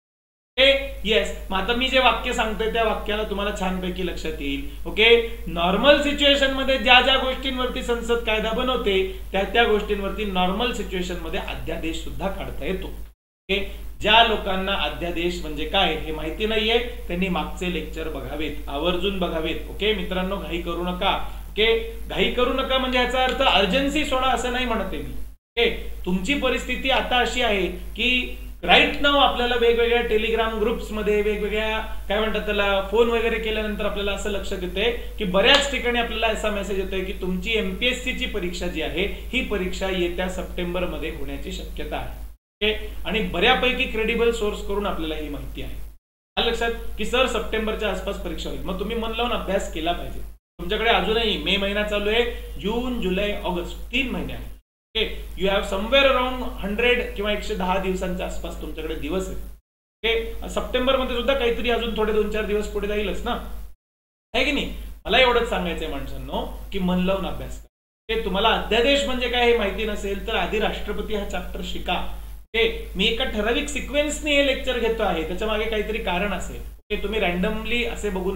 Speaker 1: येस. मग आता मी जे वाक्य सांगतोय त्या वाक्याला तुम्हाला छानपैकी लक्षात येईल. नॉर्मल सिच्युएशन मध्ये ज्या ज्या गोष्टींवरती संसद कायदा बनवते त्या गोष्टींवरती नॉर्मल सिच्युएशन मध्ये अध्यादेश सुद्धा काढता येतो. ज्या लोकांना अध्यादेश म्हणजे काय हे माहिती नाहीये त्यांनी मागचे लेक्चर बघावेत, आवर्जून बघावेत. मित्रांनो, घाई करू नका. घाई करू नका म्हणजे याचा अर्थ अर्जन्सी सोडा असं नाही म्हणते मी. तुमची परिस्थिती आता अशी आहे की राईट नाव आपल्याला वेगवेगळ्या टेलिग्राम ग्रुप्स मध्ये, वेगवेगळ्या काय म्हणतात त्याला, फोन वगैरे केल्यानंतर आपल्याला असं लक्षात येते की बऱ्याच ठिकाणी आपल्याला असा मेसेज येतोय की तुमची एमपीएससी ची परीक्षा जी आहे ही परीक्षा येत्या सप्टेंबर मध्ये होण्याची शक्यता आहे. आणि बऱ्यापैकी क्रेडिबल सोर्स करून आपल्याला ही माहिती आहे. लक्षात की सर सप्टेंबरच्या आसपास परीक्षा होईल. मग तुम्ही मन लावून अभ्यास केला पाहिजे. तुमच्याकडे अजूनही मे महिना चालू आहे, जून जुलै ऑगस्ट 3 महिने आहेत. यू हॅव समवेअर अराउंड 100 किंवा 110 दिवसांच्या आसपास तुमच्याकडे दिवस आहेत. सप्टेंबर मध्ये सुद्धा काहीतरी अजून थोडे 2-4 दिवस पुढे जाईलच ना, आहे की नाही? मला एवढंच सांगायचंय माणसांनो की मन लावून अभ्यास करा. तुम्हाला अध्यादेश म्हणजे काय हे माहिती नसेल तर आधी राष्ट्रपती हा चॅप्टर शिका. मी एका ठराविक सिक्वेन्सने हे लेक्चर घेतो आहे, त्याच्या मागे काहीतरी कारण असेल. तुम्ही रॅन्डमली असे बघू नका.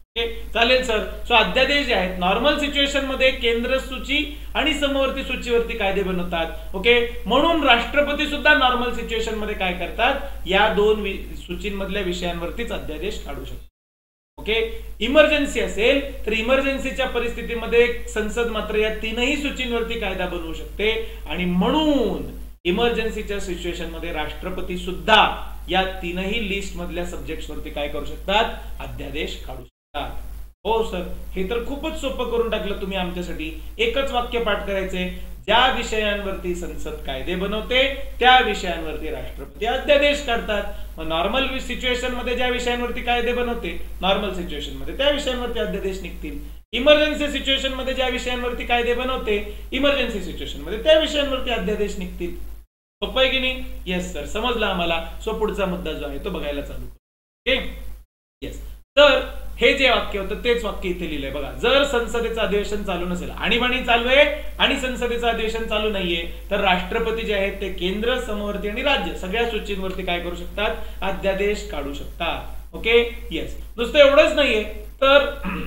Speaker 1: चालेल सर. सो अध्यादेश जे आहेत नॉर्मल सिच्युएशन मध्ये केंद्र सूची आणि समवर्ती सूचीवरती कायदे बनवतात. ओके, म्हणून राष्ट्रपती सुद्धा नॉर्मल सिच्युएशन मध्ये काय करतात, या दोन सूचींमधल्या विषयांवरतीच अध्यादेश काढू शकतात. ओके, इमर्जन्सी असेल तर इमर्जन्सीच्या परिस्थितीमध्ये संसद मात्र या तीनही सूचींवरती कायदा बनवू शकते आणि म्हणून इमर्जन्सीच्या सिच्युएशन मध्ये राष्ट्रपती सुद्धा या तीनही लिस्ट मधल्या सब्जेक्ट्स वरती काय करू शकतात, अध्यादेश काढू शकतात. हो सर, हे तर खूपच सोपं करून टाकलं तुम्ही आमच्यासाठी. एकच वाक्य पाठ करायचे, ज्या विषयांवरती संसद कायदे बनवते त्या विषयांवरती राष्ट्रपती अध्यादेश काढतात. मग नॉर्मल सिच्युएशन मध्ये ज्या विषयांवरती कायदे बनवते नॉर्मल सिच्युएशन मध्ये त्या विषयांवरती अध्यादेश निघतील. इमर्जन्सी सिच्युएशन मध्ये ज्या विषयांवरती कायदे बनवते इमर्जन्सी सिच्युएशन मध्ये त्या विषयांवरती अध्यादेश निघतील. सोपं आहे की नाही? येस सर, समजलं आम्हाला. सो पुढचा मुद्दा जो आहे तो बघायला चालू. Okay, yes. तर हे जे वाक्य होतं तेच वाक्य इथे लिहिलंय बघा. जर संसदेचं अधिवेशन चालू नसेल, आणीबाणी चालू आहे आणि संसदेचं अधिवेशन चालू नाहीये, तर राष्ट्रपती जे आहेत ते केंद्र, समवर्ती आणि राज्य सगळ्या सूचींवरती काय करू शकतात, अध्यादेश काढू शकतात. Okay, yes. नुसतं एवढंच नाहीये, तर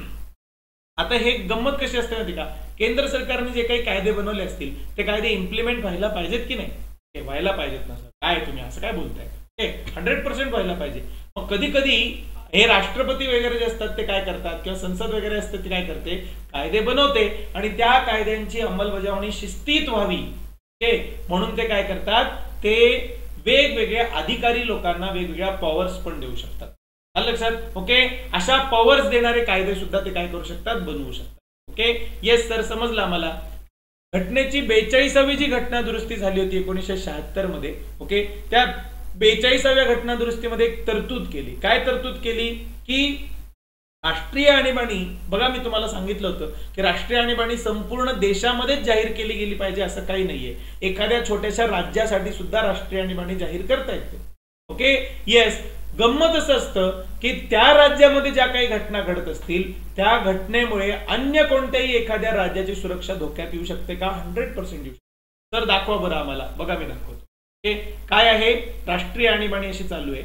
Speaker 1: आता हे गंमत कशी असते माहिती का, केंद्र सरकारने जे काही कायदे बनवले असतील ते कायदे इम्प्लिमेंट व्हायला पाहिजेत की नाही? व्हायला पाहिजेत ना सर. काय तुम्ही असं काय बोलताय? 100% व्हायला पाहिजे. मग कधी कधी हे राष्ट्रपती वगैरे जे असतात ते काय करतात, किंवा संसद वगैरे असते ते काय करते, कायदे बनवते आणि त्या कायद्यांची अंमलबजावणी शिस्तीत व्हावी म्हणून ते काय करतात, ते वेगवेगळ्या अधिकारी लोकांना वेगवेगळ्या पॉवर्स पण देऊ शकतात. आलं लक्षात? ओके, अशा पॉवर्स देणारे कायदे सुद्धा ते काय करू शकतात, बनवू शकतात. ओके, येस सर, समजलं आम्हाला. घटनेची 42वी जी घटना दुरुस्ती झाली होती 1976 मध्ये. ओके, त्या 42व्या घटना दुरुस्तीमध्ये एक तरतूद केली. काय तरतूद केली की राष्ट्रीय आणीबाणी, बघा मी तुम्हाला सांगितलं होतं की राष्ट्रीय आणीबाणी संपूर्ण देशामध्येच जाहीर केली गेली पाहिजे असं काही नाहीये. एखाद्या छोट्याशा राज्यासाठी सुद्धा राष्ट्रीय आणीबाणी जाहीर करता येते. Okay, yes. गंमत असं असतं की त्या राज्यामध्ये ज्या काही घटना घडत असतील त्या घटनेमुळे अन्य कोणत्याही एखाद्या राज्याची सुरक्षा धोक्यात येऊ शकते का? 100% येऊ शकते. तर दाखवा बरं आम्हाला. बघा मी दाखवतो. काय आहे, राष्ट्रीय आणीबाणी अशी चालू आहे.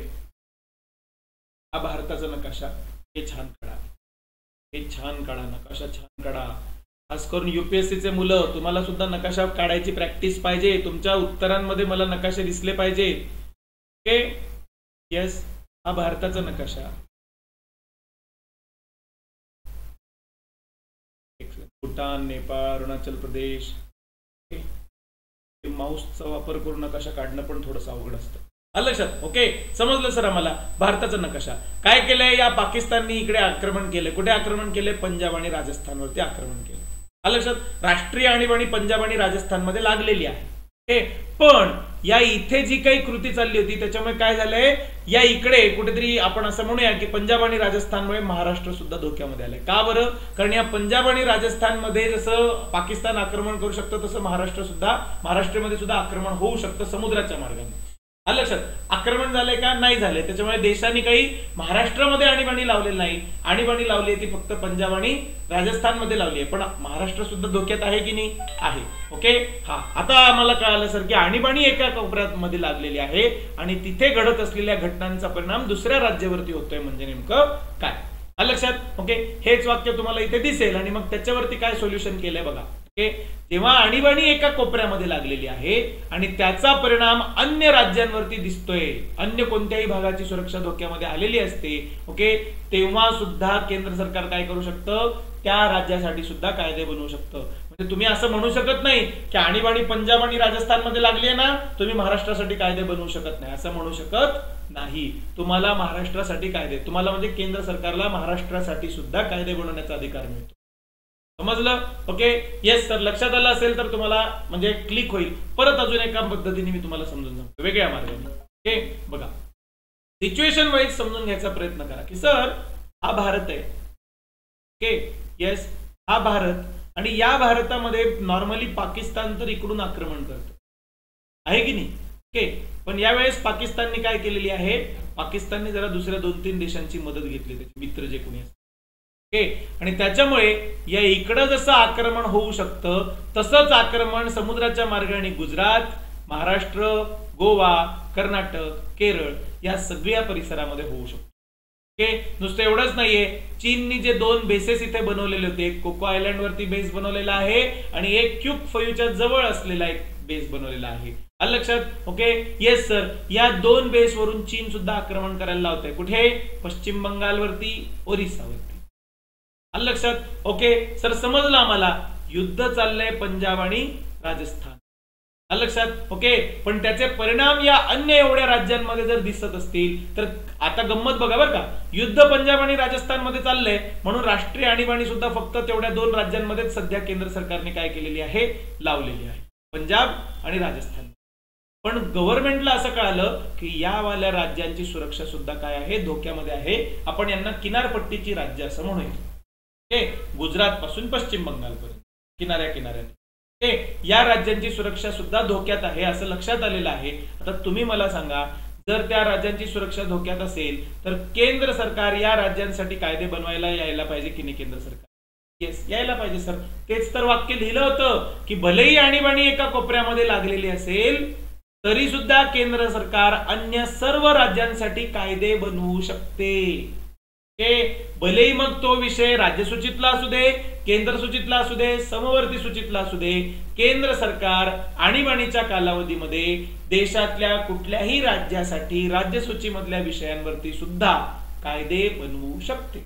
Speaker 1: हा भारताचा नकाशा, हे छान काढा, हे छान काढा, नकाशा छान काढा. खास करून युपीएससीचे मुलं, तुम्हाला सुद्धा नकाशा काढायची प्रॅक्टिस पाहिजे. तुमच्या उत्तरांमध्ये मला नकाशे दिसले पाहिजे. Okay, yes. हा भारताचा नकाशा. भूटान, नेपाळ, अरुणाचल प्रदेश. माऊसचा वापर करून नकाशा काढणं पण थोडंसं अवघड असतं. आलं लक्षात? ओके, समजलं सर आम्हाला. भारताचा नकाशा. काय केलंय, या पाकिस्तानने इकडे आक्रमण केले. कुठे आक्रमण केले? पंजाब आणि राजस्थानवरती आक्रमण केलं. आलं लक्षात? राष्ट्रीय आणीबाणी पंजाब आणि राजस्थानमध्ये लागलेली आहे. पण या इथे जी काही कृती चालली होती त्याच्यामुळे काय झालंय, या इकडे कुठेतरी आपण असं म्हणूया की पंजाब आणि राजस्थानमुळे महाराष्ट्र सुद्धा धोक्यामध्ये आलंय. का बरं? कारण या पंजाब आणि राजस्थानमध्ये जसं पाकिस्तान आक्रमण करू शकतं तसं महाराष्ट्रामध्ये सुद्धा आक्रमण होऊ शकतं समुद्राच्या मार्गाने. आलं लक्षात? आक्रमण झालंय का? नाही झालंय. त्याच्यामुळे देशाने काही महाराष्ट्रामध्ये आणीबाणी लावलेली नाही. आणीबाणी लावली ती फक्त पंजाब आणि राजस्थानमध्ये लावली आहे. पण महाराष्ट्र सुद्धा धोक्यात आहे की नाही? आहे. ओके, हा. आता आम्हाला कळालं सर की आणीबाणी एका कोपऱ्यामध्ये लागलेली आहे आणि तिथे घडत असलेल्या घटनांचा परिणाम दुसऱ्या राज्यावरती होतोय. म्हणजे नेमकं काय? आलं लक्षात? ओके, हेच वाक्य तुम्हाला इथे दिसेल आणि मग त्याच्यावरती काय सोल्युशन केलंय बघा. ओके, जेव्हा आणीबाणी एका कोपऱ्यामध्ये लागलेली आहे आणि त्याचा परिणाम अन्य राज्यांवरती दिसतोय, अन्य कोणत्याही भागाची सुरक्षा धोक्यामध्ये आलेली असते, ओके, तेव्हा सुद्धा केंद्र सरकार काय करू शकतं, त्या राज्यासाठी सुद्धा कायदे बनवू शकतं. म्हणजे तुम्ही असं म्हणू शकत नाही की आणीबाणी पंजाब आणि राजस्थानमध्ये लागली आहे ना, तुम्ही महाराष्ट्रासाठी कायदे बनवू शकत नाही, असं म्हणू शकत नाही. तुम्हाला महाराष्ट्रासाठी कायदे, तुम्हाला म्हणजे केंद्र सरकारला महाराष्ट्रासाठी सुद्धा कायदे बनवण्याचा अधिकार मिळतो. समजलं? Okay, yes sir. लक्षात आलं असेल तर तुम्हाला म्हणजे क्लिक होईल. परत अजून एका पद्धतीने मी तुम्हाला समजून सांगतो, वेगळ्या मार्गाने. ओके, बघा, सिच्युएशन वाईज समजून घ्यायचा प्रयत्न करा की सर हा भारत आहे. ओके, येस, हा भारत, आणि या भारतामध्ये नॉर्मली पाकिस्तान तर इकडून आक्रमण करतो, आहे की नाही? ओके, पण यावेळेस पाकिस्तानने काय केलेली आहे, पाकिस्तानने जरा दुसऱ्या 2-3 देशांची मदत घेतली, त्याचे मित्र जे कोणी असतात. ओके, आणि त्याच्यामुळे या इकडं जसं आक्रमण होऊ शकतं तसंच आक्रमण समुद्राच्या मार्गाने गुजरात, महाराष्ट्र, गोवा, कर्नाटक, केरळ या सगळ्या परिसरामध्ये होऊ शकतं. ओके, नुसतं एवढंच नाहीये, चीननी जे 2 बेसेस इथे बनवलेले होते, एक कोको आयलँड वरती बेस बनवलेला आहे आणि एक क्यूक फयूच्या जवळ असलेला एक बेस बनवलेला आहे. आलं लक्षात? ओके, येस सर, या 2 बेस वरून चीन सुद्धा आक्रमण करायला लावतंय. कुठे? पश्चिम बंगालवरती, ओरिसावरती. आलं लक्षात? ओके सर, समजलं आम्हाला. युद्ध चाललंय पंजाब आणि राजस्थान. आलं लक्षात? ओके, पण त्याचे परिणाम या अन्य एवढ्या राज्यांमध्ये जर दिसत असतील तर आता गंमत बघा बरं का, युद्ध पंजाब आणि राजस्थान मध्ये चाललंय म्हणून राष्ट्रीय आणीबाणी सुद्धा फक्त तेवढ्या 2 राज्यांमध्येच सध्या केंद्र सरकारने काय केलेली आहे, लावलेली आहे, पंजाब आणि राजस्थान. पण गव्हर्नमेंटला असं कळालं की या वाल्या राज्यांची सुरक्षा सुद्धा काय आहे, धोक्यामध्ये आहे. आपण यांना किनारपट्टीची राज्य असं म्हणूया. गुजरात पासून पश्चिम बंगालपर्यंत किनाऱ्याने या राज्यांची सुरक्षा सुद्धा धोक्यात आहे असं लक्षात आलेलं आहे. आता तुम्ही मला सांगा, जर त्या राज्यांची सुरक्षा धोक्यात असेल तर केंद्र सरकार या राज्यांसाठी कायदे बनवायला यायला पाहिजे की नाही? केंद्र सरकार येस, यायला पाहिजे सर. तेच तर वाक्य लिहिलं होतं की भलेही आणीबाणी एका कोपऱ्यामध्ये लागलेली असेल तरी सुद्धा केंद्र सरकार अन्य सर्व राज्यांसाठी कायदे बनवू शकते. भलेही मग तो विषय राज्य सूचीतला असू दे, केंद्र सूचीतला असू दे, समवर्ती सूचीतला असू दे, केंद्र सरकार आणीबाणीच्या कालावधीमध्ये देशातल्या कुठल्याही राज्यासाठी राज्य सूचीमधल्या विषयांवरती सुद्धा कायदे बनवू शकते.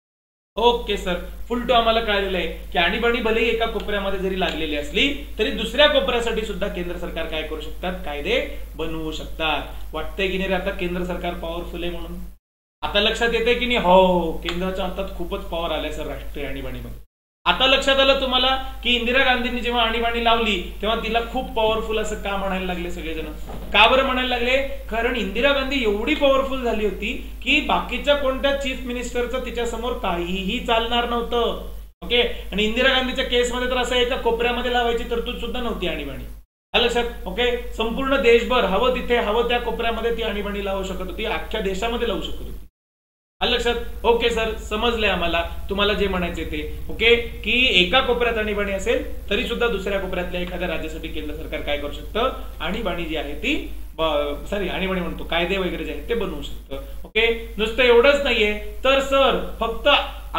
Speaker 1: ओके सर, फुल टू आम्हाला कळलेलं आहे की आणीबाणी भलेही एका कोपऱ्यामध्ये जरी लागलेली असली तरी दुसऱ्या कोपऱ्यासाठी सुद्धा केंद्र सरकार काय करू शकतात, कायदे बनवू शकतात. वाटतंय की नाही आता केंद्र सरकार पॉवरफुल आहे म्हणून? आता लक्षात येते की नाही? हो, केंद्राच्या हातात खूपच पॉवर आलाय सर राष्ट्रीय आणीबाणीमध्ये. आता लक्षात आलं तुम्हाला की इंदिरा गांधींनी जेव्हा आणीबाणी लावली तेव्हा तिला खूप पॉवरफुल असं का म्हणायला लागले सगळेजण? का बरं म्हणायला लागले? कारण इंदिरा गांधी एवढी पॉवरफुल झाली होती की बाकीच्या कोणत्या चीफ मिनिस्टरचं तिच्या समोर काहीही चालणार नव्हतं. ओके, आणि इंदिरा गांधीच्या केसमध्ये तर असं एका कोपऱ्यामध्ये लावायची तरतूद सुद्धा नव्हती आणीबाणी. लक्षात? ओके, संपूर्ण देशभर हवं तिथे हवं त्या कोपऱ्यामध्ये ती आणीबाणी लावू शकत होती, अख्ख्या देशामध्ये लावू शकत होती. लक्षात? ओके सर, समजलंय आम्हाला तुम्हाला जे म्हणायचे ते. ओके, की एका कोपऱ्यात आणीबाणी असेल तरी सुद्धा दुसऱ्या कोपऱ्यातल्या एखाद्या राज्यासाठी केंद्र सरकार काय करू शकतं, आणीबाणी जी आहे ती आणीबाणी म्हणतो कायदे वगैरे जे आहेत ते बनवू शकतं. ओके, नुसतं एवढंच नाहीये तर सर फक्त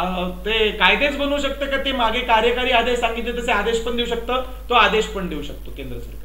Speaker 1: ते कायदेच बनवू शकतं का, ते मागे कार्यकारी आदेश सांगितले तसे आदेश पण देऊ शकतं, तो आदेश पण देऊ शकतो केंद्र सरकार.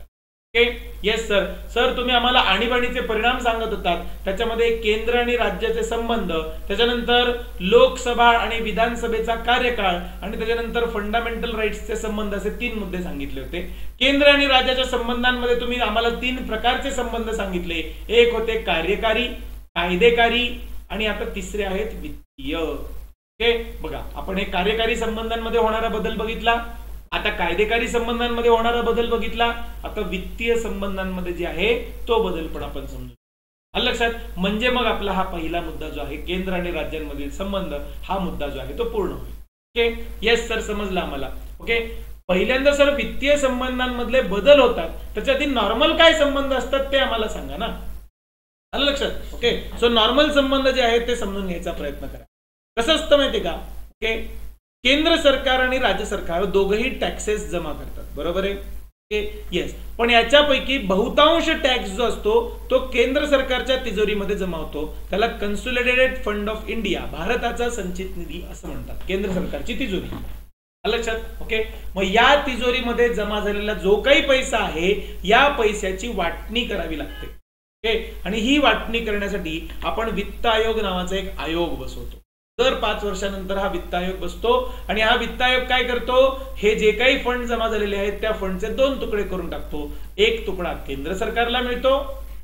Speaker 1: येस सर, सर तुम्ही आम्हाला आणीबाणीचे परिणाम सांगत होतात, त्याच्यामध्ये केंद्र आणि राज्याचे संबंध, त्याच्यानंतर लोकसभा आणि विधानसभेचा कार्यकाळ आणि त्याच्यानंतर फंडामेंटल राईट्सचे संबंध असे 3 मुद्दे सांगितले होते. केंद्र आणि राज्याच्या संबंधांमध्ये तुम्ही आम्हाला 3 प्रकारचे संबंध सांगितले. एक होते कार्यकारी, कायदेकारी आणि आता तिसरे आहेत वित्तीय. ओके, बघा आपण हे कार्यकारी संबंधांमध्ये होणारा बदल बघितला, आता कायदेकारी संबंधांमध्ये होणारा बदल बघितला, आता वित्तीय संबंधांमध्ये जे आहे तो बदल पण आपण समजू. आलं लक्षात? म्हणजे मग आपला हा पहिला मुद्दा जो आहे केंद्र आणि राज्यांमधील संबंध, हा मुद्दा जो आहे तो पूर्ण होईल. ओके, येस सर, समजलं आम्हाला. ओके, पहिल्यांदा सर वित्तीय संबंधांमधले बदल होतात, त्याच्यातील नॉर्मल काय संबंध असतात ते आम्हाला सांगा ना. आलं लक्षात? ओके, सो नॉर्मल संबंध जे आहेत ते समजून घ्यायचा प्रयत्न करा. कसं असतं माहितीये का? ओके, केंद्र सरकार आणि राज्य सरकार दोघंही टॅक्सेस जमा करतात, बरोबर आहे? येस, पण याच्यापैकी बहुतांश टॅक्स जो असतो तो केंद्र सरकारच्या तिजोरीमध्ये जमा होतो. त्याला कन्सोलिडेटेड फंड ऑफ इंडिया, भारताचा संचित निधी असं म्हणतात, केंद्र सरकारची तिजोरी. लक्षात? ओके, मग या तिजोरीमध्ये जमा झालेला जो काही पैसा आहे या पैशाची वाटणी करावी लागते. ओके, आणि ही वाटणी करण्यासाठी आपण वित्त आयोग नावाचा एक आयोग बसवतो. दर 5 वर्षानंतर हा वित्त आयोग बसतो आणि हा वित्त आयोग काय करतो, हे जे काही फंड जमा झालेले आहेत त्या फंडचे 2 तुकडे करून टाकतो. एक तुकडा केंद्र सरकारला मिळतो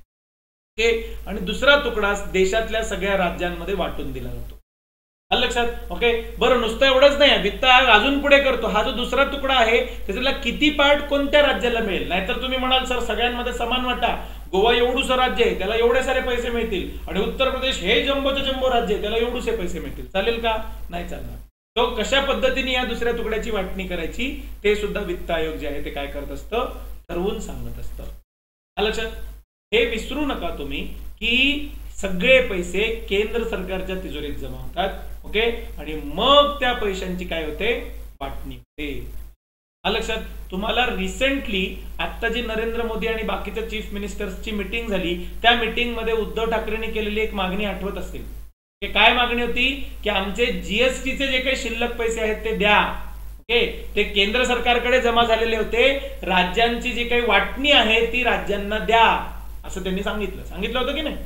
Speaker 1: आणि दुसरा तुकडा देशातल्या सगळ्या राज्यांमध्ये वाटून दिला जातो. आलं लक्षात? ओके, बरं, नुसतं एवढंच नाही, वित्त आयोग अजून पुढे करतो. हा जो दुसरा तुकडा आहे त्याच्याला किती पार्ट कोणत्या राज्याला मिळेल, नाहीतर तुम्ही म्हणाल सर सगळ्यांमध्ये समान वाटा, गोवा एवढूसं राज्य आहे त्याला एवढे सारे पैसे मिळतील आणि उत्तर प्रदेश हे जम्बोचे जम्बो राज्य आहे त्याला एवढूसे पैसे मिळतील, चालेल का? नाही चालणार. तो कशा पद्धतीने या दुसऱ्या तुकड्याची वाटणी करायची ते सुद्धा वित्त आयोग जे आहे ते काय करत असतं, ठरवून सांगत असतं. आलं लक्षात? हे विसरू नका तुम्ही की सगळे पैसे केंद्र सरकारच्या तिजोरीत जमा होतात. ओके, आणि मग त्या पैशांची काय होते, वाटणी होते. लक्षात? तुम्हाला रिसेंटली आता जी नरेंद्र मोदी आणि बाकीच्या चीफ मिनिस्टर्सची मीटिंग झाली त्या मीटिंग मध्ये उद्धव ठाकरेंनी केलेली एक मागणी आठवत असेल. काय मागणी होती की आमचे जीएसटीचे जे काही शिल्लक पैसे आहेत ते द्या. ओके, ते केंद्र सरकारकडे जमा झालेले होते, राज्यांची जी काही वाटणी आहे ती राज्यांना द्या असं त्यांनी सांगितलं होतं की नाही.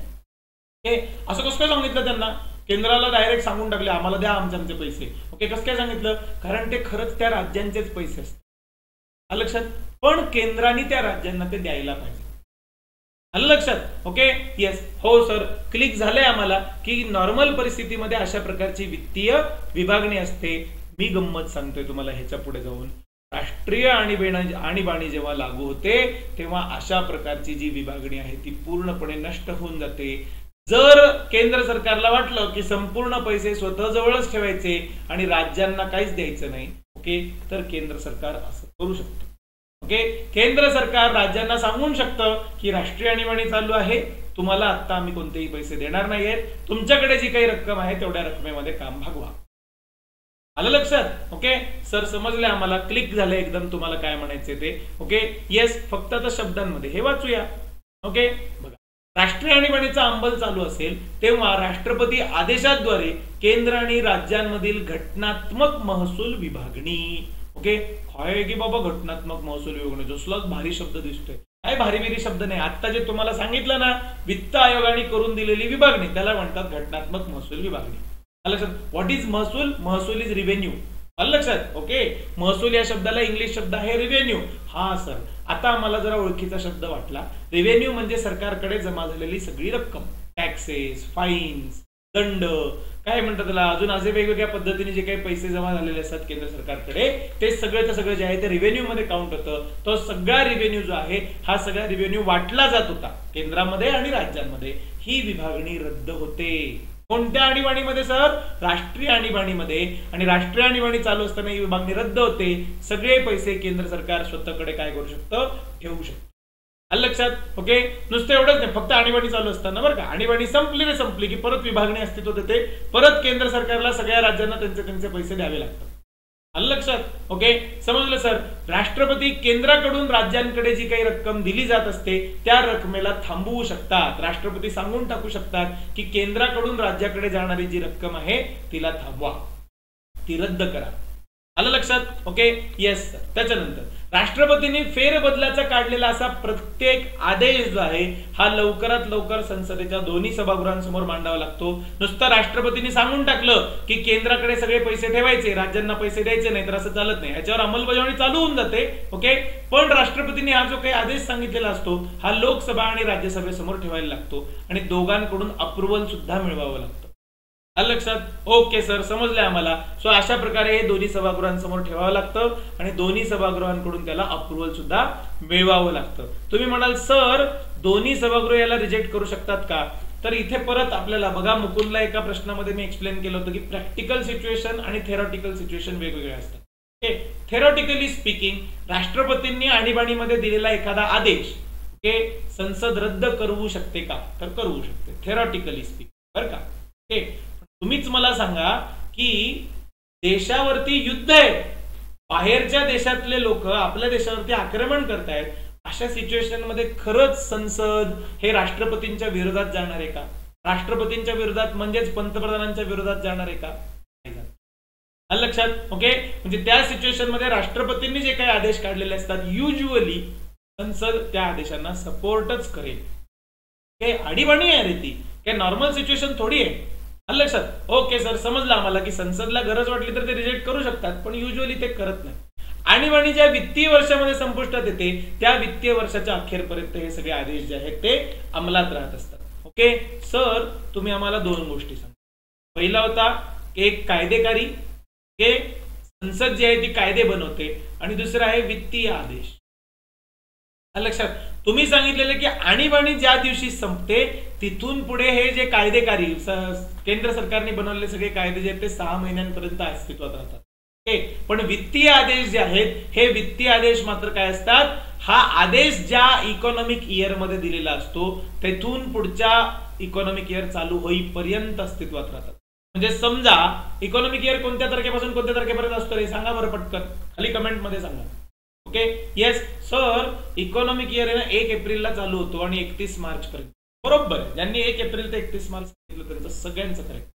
Speaker 1: असं कसं काय सांगितलं त्यांना, केंद्राला डायरेक्ट सांगून टाकले आम्हाला द्या आमचे पैसे. ओके, कसं काय सांगितलं, कारण ते खरंच त्या राज्यांचेच पैसे असतात. लक्षात, पण केंद्राने त्या राज्यांना ते द्यायला पाहिजे. आलं लक्षात. ओके, येस, हो सर, क्लिक झालंय आम्हाला की नॉर्मल परिस्थितीमध्ये अशा प्रकारची वित्तीय विभागणी असते. मी गंमत सांगतोय तुम्हाला ह्याच्या पुढे जाऊन, राष्ट्रीय आणीबाणी जेव्हा लागू होते तेव्हा अशा प्रकारची जी विभागणी आहे ती पूर्णपणे नष्ट होऊन जाते. जर केंद्र सरकारला वाटलं की संपूर्ण पैसे स्वतः जवळच ठेवायचे आणि राज्यांना काहीच द्यायचं नाही, ओके, तर केंद्र सरकार असं करू शकतं. ओके, केंद्र सरकार राज्यांना सांगून शकतं की राष्ट्रीय आणीबाणी चालू आहे, तुम्हाला आता आम्ही कोणतेही पैसे देणार नाहीयेत, तुमच्याकडे जी काही रक्कम आहे तेवढ्या रकमेमध्ये काम भागवा. आलं लक्षात. ओके सर, समजले आम्हाला, क्लिक झालं एकदम तुम्हाला काय म्हणायचे ते. ओके, येस, फक्त आता शब्दांमध्ये हे वाचूया. ओके, बघा, राष्ट्रीय आणीबाणीचा अंमल चालू असेल तेव्हा राष्ट्रपती आदेशाद्वारे केंद्र आणि राज्यांमधील घटनात्मक महसूल विभागणी. ओके, काय की बाबा घटनात्मक महसूल विभागणी, जसलाच भारी शब्द दिसतोय, काय भारी शब्द नाही. आता जे तुम्हाला सांगितलं ना, वित्त आयोगाने करून दिलेली विभागणी त्याला म्हणतात घटनात्मक महसूल विभागणी. लक्षात, व्हॉट इज महसूल, महसूल इज रिव्हेन्यू. लक्षात. ओके, महसूल या शब्दाला इंग्लिश शब्द आहे रिव्हेन्यू. हा सर, आता आम्हाला जरा ओळखीचा शब्द वाटला. रिव्हेन्यू म्हणजे सरकारकडे जमा झालेली सगळी रक्कम, टॅक्सेस, फाईन्स, दंड, काय म्हणतात त्याला, अजून असे वेगवेगळ्या पद्धतीने जे काही पैसे जमा झालेले असतात केंद्र सरकारकडे, ते सगळं जे आहे ते रिव्हेन्यू मध्ये काउंट होतं. तो सगळा रिव्हेन्यू जो आहे हा सगळा रिव्हेन्यू वाटला जात होता केंद्रामध्ये आणि राज्यांमध्ये. ही विभागणी रद्द होते. कोणत्या आणीबाणीमध्ये सर, राष्ट्रीय आणीबाणीमध्ये. आणि राष्ट्रीय आणीबाणी चालू असताना ही विभागणी रद्द होते. सगळे पैसे केंद्र सरकार स्वतःकडे काय करू शकतं, ठेवू शकतं. आलं लक्षात. ओके, नुसतं एवढंच नाही, फक्त आणीबाणी चालू असताना बरं का, आणीबाणी संपली की परत विभागणी अस्तित्वात येते, परत केंद्र सरकारला सगळ्या राज्यांना त्यांचे पैसे द्यावे लागतात. आलं लक्षात. ओके, समजलं सर. राष्ट्रपती केंद्राकडून राज्यांकडे जी काही रक्कम दिली जात असते त्या रकमेला थांबवू शकतात. राष्ट्रपती सांगून टाकू शकतात की केंद्राकडून राज्याकडे जाणारी जी रक्कम आहे तिला थांबवा, ती रद्द करा. आलं लक्षात. Okay, yes sir. त्याच्यानंतर राष्ट्रपतींनी फेरबदलाचा काढलेला असा प्रत्येक आदेश जो आहे हा लवकरात लवकर संसदेच्या दोन्ही सभागृहांसमोर मांडावा लागतो. नुसतं राष्ट्रपतींनी सांगून टाकलं की केंद्राकडे सगळे पैसे ठेवायचे, राज्यांना पैसे द्यायचे नाही, तर असं चालत नाही. याच्यावर अंमलबजावणी चालू होऊन जाते. ओके, पण राष्ट्रपतींनी हा जो काही आदेश सांगितलेला असतो हा लोकसभा आणि राज्यसभेसमोर ठेवायला लागतो आणि दोघांकडून अप्रुव्हल सुद्धा मिळवावं लागतं. आलं लक्षात. ओके सर, समजले आम्हाला. सो अशा प्रकारे हे दोन्ही सभागृहांसमोर ठेवावं लागतं आणि दोन्ही सभागृहांकडून त्याला अप्रुव्हल सुद्धा मिळवावं लागतं. तुम्ही म्हणाल सर दोन्ही सभागृह याला रिजेक्ट करू शकतात का, तर इथे परत आपल्याला बघा, मुकुंदला एका प्रश्नामध्ये मी एक्सप्लेन केलं होतं की प्रॅक्टिकल सिच्युएशन आणि थेरॉटिकल सिच्युएशन वेगवेगळे असतात. थेरॉटिकली स्पीकिंग, राष्ट्रपतींनी आणीबाणीमध्ये दिलेला एखादा आदेश संसद रद्द करू शकते का, तर करू शकते, थेरॉटिकली स्पीकिंग, बरं का. तुम्हीच मला सांगा की देशावरती युद्ध आहे, बाहेरच्या देशातले लोक आपल्या देशावरती आक्रमण करतायत, अशा सिच्युएशन मध्ये खरंच संसद हे राष्ट्रपतींच्या विरोधात जाणार आहे का, राष्ट्रपतींच्या विरोधात म्हणजेच पंतप्रधानांच्या विरोधात जाणार आहे का. लक्षात. ओके, म्हणजे त्या सिच्युएशन मध्ये राष्ट्रपतींनी जे काही आदेश काढलेले असतात युजुअली संसद त्या आदेशांना सपोर्टच करेल. आणीबाणी आहे रे ती, काही नॉर्मल सिच्युएशन थोडी आहे. लक्षात. ओके सर, समजलं आम्हाला की संसदला गरज वाटली तर ते रिजेक्ट करू शकतात, पण युजुअली ते करत नाही. आणीबाणी ज्या वित्तीय वर्षामध्ये संपुष्टात येते त्या वित्तीय वर्षाच्या अखेरपर्यंत हे सगळे आदेश जे आहेत ते अंमलात राहत असतात. ओके सर, तुम्ही आम्हाला दोन गोष्टी सांगा. पहिला होता एक कायदेकारी, संसद जी आहे ती कायदे बनवते, आणि दुसरा आहे वित्तीय आदेश. लक्षात. तुम्ही सांगितलेले की आणीबाणी ज्या दिवशी संपते तिथून पुढे हे जे कायदेकारी केंद्र सरकारने बनवलेले सगळे कायदे जे आहेत ते 6 महिन्यांपर्यंत अस्तित्वात राहतात. पण वित्तीय आदेश जे आहेत हे वित्तीय आदेश मात्र काय असतात, हा आदेश ज्या इकॉनॉमिक इयर मध्ये दिलेला असतो तेथून पुढच्या इकॉनॉमिक इयर चालू होईपर्यंत अस्तित्वात राहतात. म्हणजे समजा इकॉनॉमिक इयर कोणत्या तारखेपासून कोणत्या तारखेपर्यंत असतो रे, सांगा बरं पटकन, खाली कमेंट मध्ये सांगा. Okay, yes sir, economic year 1 एप्रिलला चालू होतो आणि 31 मार्च पर्यंत. बरोबर, ज्यांनी 1 एप्रिल ते 31 मार्च सांगितलं त्यांचं सगळ्यांचं करेक्ट.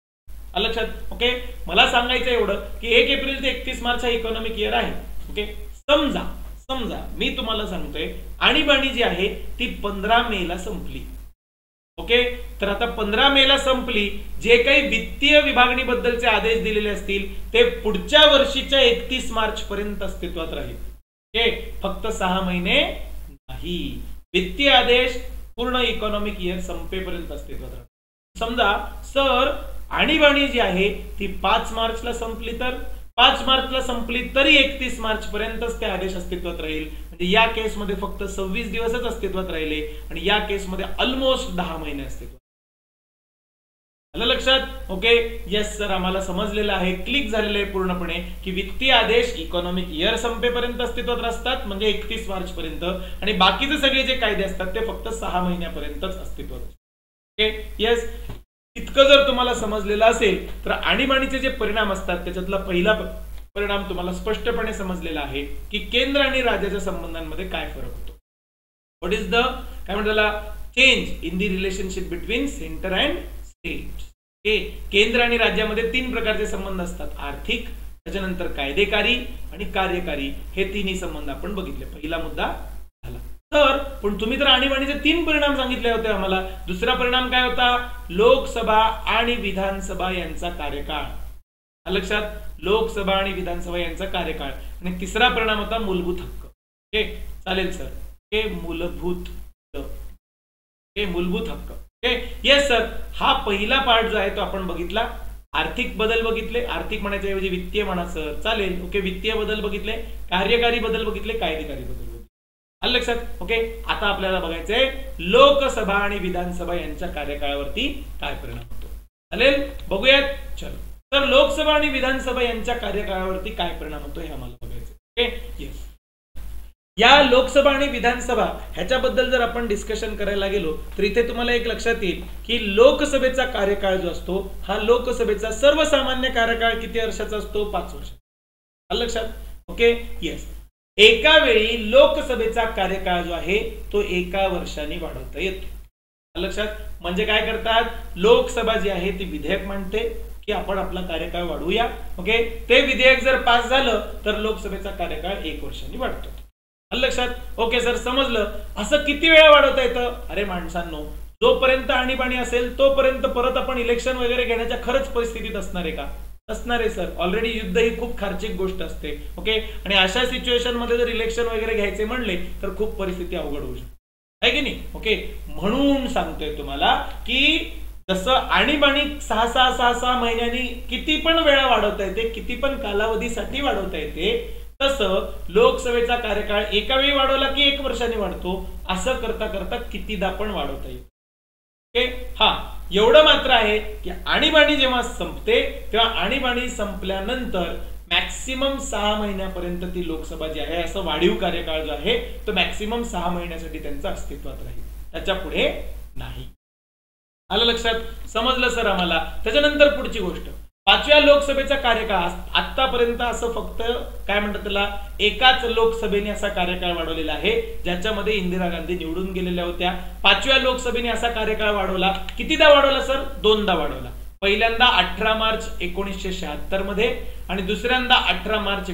Speaker 1: लक्षात. ओके, मला सांगायचं एवढं की 1 एप्रिल ते 31 मार्च हा इकॉनॉमिक इयर आहे. ओके, समजा मी तुम्हाला सांगतोय आणीबाणी जी आहे ती 15 मे ला संपली. ओके, तर आता 15 मे ला संपली, जे काही वित्तीय विभागणीबद्दलचे आदेश दिलेले असतील ते पुढच्या वर्षीच्या 31 मार्च पर्यंत अस्तित्वात राहील. ओके, फक्त 6 महिने नाही. वित्तीय आदेश पूर्ण इकॉनॉमिक इयर संपेपर्यंत अस्तित्वात राहील. समजा सर आणीबाणी जी आहे ती 5 मार्चला संपली, तर 5 मार्चला संपली तरी 31 मार्च पर्यंतच ते आदेश अस्तित्वात राहील. म्हणजे या केसमध्ये फक्त 26 दिवसच अस्तित्वात राहिले आणि या केसमध्ये ऑलमोस्ट 10 महिने अस्तित्वात. आलं लक्षात. ओके, येस सर, आम्हाला समजलेलं आहे, क्लिक झालेलं आहे पूर्णपणे की वित्तीय आदेश इकॉनॉमिक इयर संपेपर्यंत अस्तित्वात असतात, म्हणजे 31 मार्च पर्यंत, आणि बाकीचे सगळे जे कायदे असतात ते फक्त 6 महिन्यापर्यंतच अस्तित्वात असतात. ओके, येस, इतकं जर तुम्हाला समजलेलं असेल तर आणीबाणीचे जे परिणाम असतात त्याच्यातला पहिला परिणाम तुम्हाला स्पष्टपणे समजलेला आहे की केंद्र आणि राज्याच्या संबंधांमध्ये काय फरक होतो. व्हॉट इज द काय म्हणतात change in the relationship between centre and state. केंद्र आणि राज्यामध्ये 3 प्रकारचे संबंध असतात, आर्थिक, त्याच्यानंतर कायदेकारी आणि कार्यकारी. हे तिन्ही संबंध आपण बघितले. पहिला मुद्दा झाला. तर पण तुम्ही तर आणीबाणीचे 3 परिणाम सांगितले होते आम्हाला. दुसरा परिणाम काय होता? लोकसभा आणि विधानसभा यांचा कार्यकाळ. लक्षात, लोकसभा आणि विधानसभा यांचा कार्यकाळ. आणि तिसरा परिणाम होता मूलभूत हक्क. ओके, चालेल सर. हे मूलभूत हक्क. ओके, येस सर, हा पहिला पार्ट जो आहे तो आपण बघितला. आर्थिक बदल बघितले, आर्थिक म्हणायच्या ऐवजी वित्तीय म्हणा सर, चालेल. ओके, वित्तीय बदल बघितले, कार्यकारी बदल बघितले, कायदेकारी बदल बघितले. आलं लक्षात. ओके, आता आपल्याला बघायचंय लोकसभा आणि विधानसभा यांच्या कार्यकाळावरती काय परिणाम होतो. चालेल, बघूयात. चलो, तर लोकसभा आणि विधानसभा यांच्या कार्यकाळावरती काय परिणाम होतो हे आम्हाला बघायचं. Okay, yes. या लोकसभा आणि विधानसभा ह्याच्याबद्दल जर आपण डिस्कशन करायला गेलो तर इथे तुम्हाला एक लक्षात येईल की लोकसभेचा कार्यकाळ जो असतो हा लोकसभेचा सर्वसामान्य कार्यकाळ किती वर्षाचा असतो? 5 वर्ष. आलं लक्षात. Okay, yes. एका वेळी लोकसभेचा कार्यकाळ जो आहे तो 1 वर्षाने वाढवता येतो. लक्षात, म्हणजे काय करतात, लोकसभा जी आहे ती विधेयक मांडते की आपण आपला कार्यकाळ वाढवूया. ओके, ते विधेयक जर पास झालं तर लोकसभेचा कार्यकाळ 1 वर्षाने वाढतो. लक्षात. ओके सर, समजलं. असं किती वेळा वाढवता येतं? अरे माणसांनो, जोपर्यंत आणीबाणी असेल तोपर्यंत परत आपण इलेक्शन वगैरे घेण्याच्या खरंच परिस्थितीत असणार आहे का? असणार आहे सर. ऑलरेडी युद्ध ही खूप खर्चिक गोष्ट असते. ओके, आणि अशा सिच्युएशन मध्ये जर इलेक्शन वगैरे घ्यायचे म्हणले तर खूप परिस्थिती अवघड होऊ शकते, आहे की नाही? ओके, म्हणून सांगतोय तुम्हाला की जसं आणीबाणी 6 महिन्यांनी किती पण वेळा वाढवता येते, किती पण कालावधीसाठी वाढवता येते, तसं लोकसभेचा कार्यकाळ एका वेळी वाढवला की 1 वर्षाने वाढतो. असं करता करता कितीदा पण वाढवता येईल. ओके, हा एवढं मात्र आहे की आणीबाणी जेव्हा संपते तेव्हा आणीबाणी संपल्यानंतर मॅक्सिमम 6 महिन्यापर्यंत ती लोकसभा जी आहे, असं वाढीव कार्यकाळ जो आहे तो मॅक्सिमम 6 महिन्यासाठी त्यांचं अस्तित्वात राहील, त्याच्या पुढे नाही. आलं लक्षात. समजलं सर आम्हाला. त्याच्यानंतर पुढची गोष्ट, 5व्या लोकसभेचा कार्यकाळ. आतापर्यंत असं फक्त काय म्हणतात त्याला, एकाच लोकसभेने असा कार्यकाळ वाढवलेला आहे ज्याच्यामध्ये इंदिरा गांधी निवडून गेलेल्या होत्या. 5व्या लोकसभेने असा कार्यकाळ वाढवला. कितीदा वाढवला सर? 2दा वाढवला. पहिल्यांदा 18 मार्च 1976 मध्ये आणि दुसऱ्यांदा 18 मार्च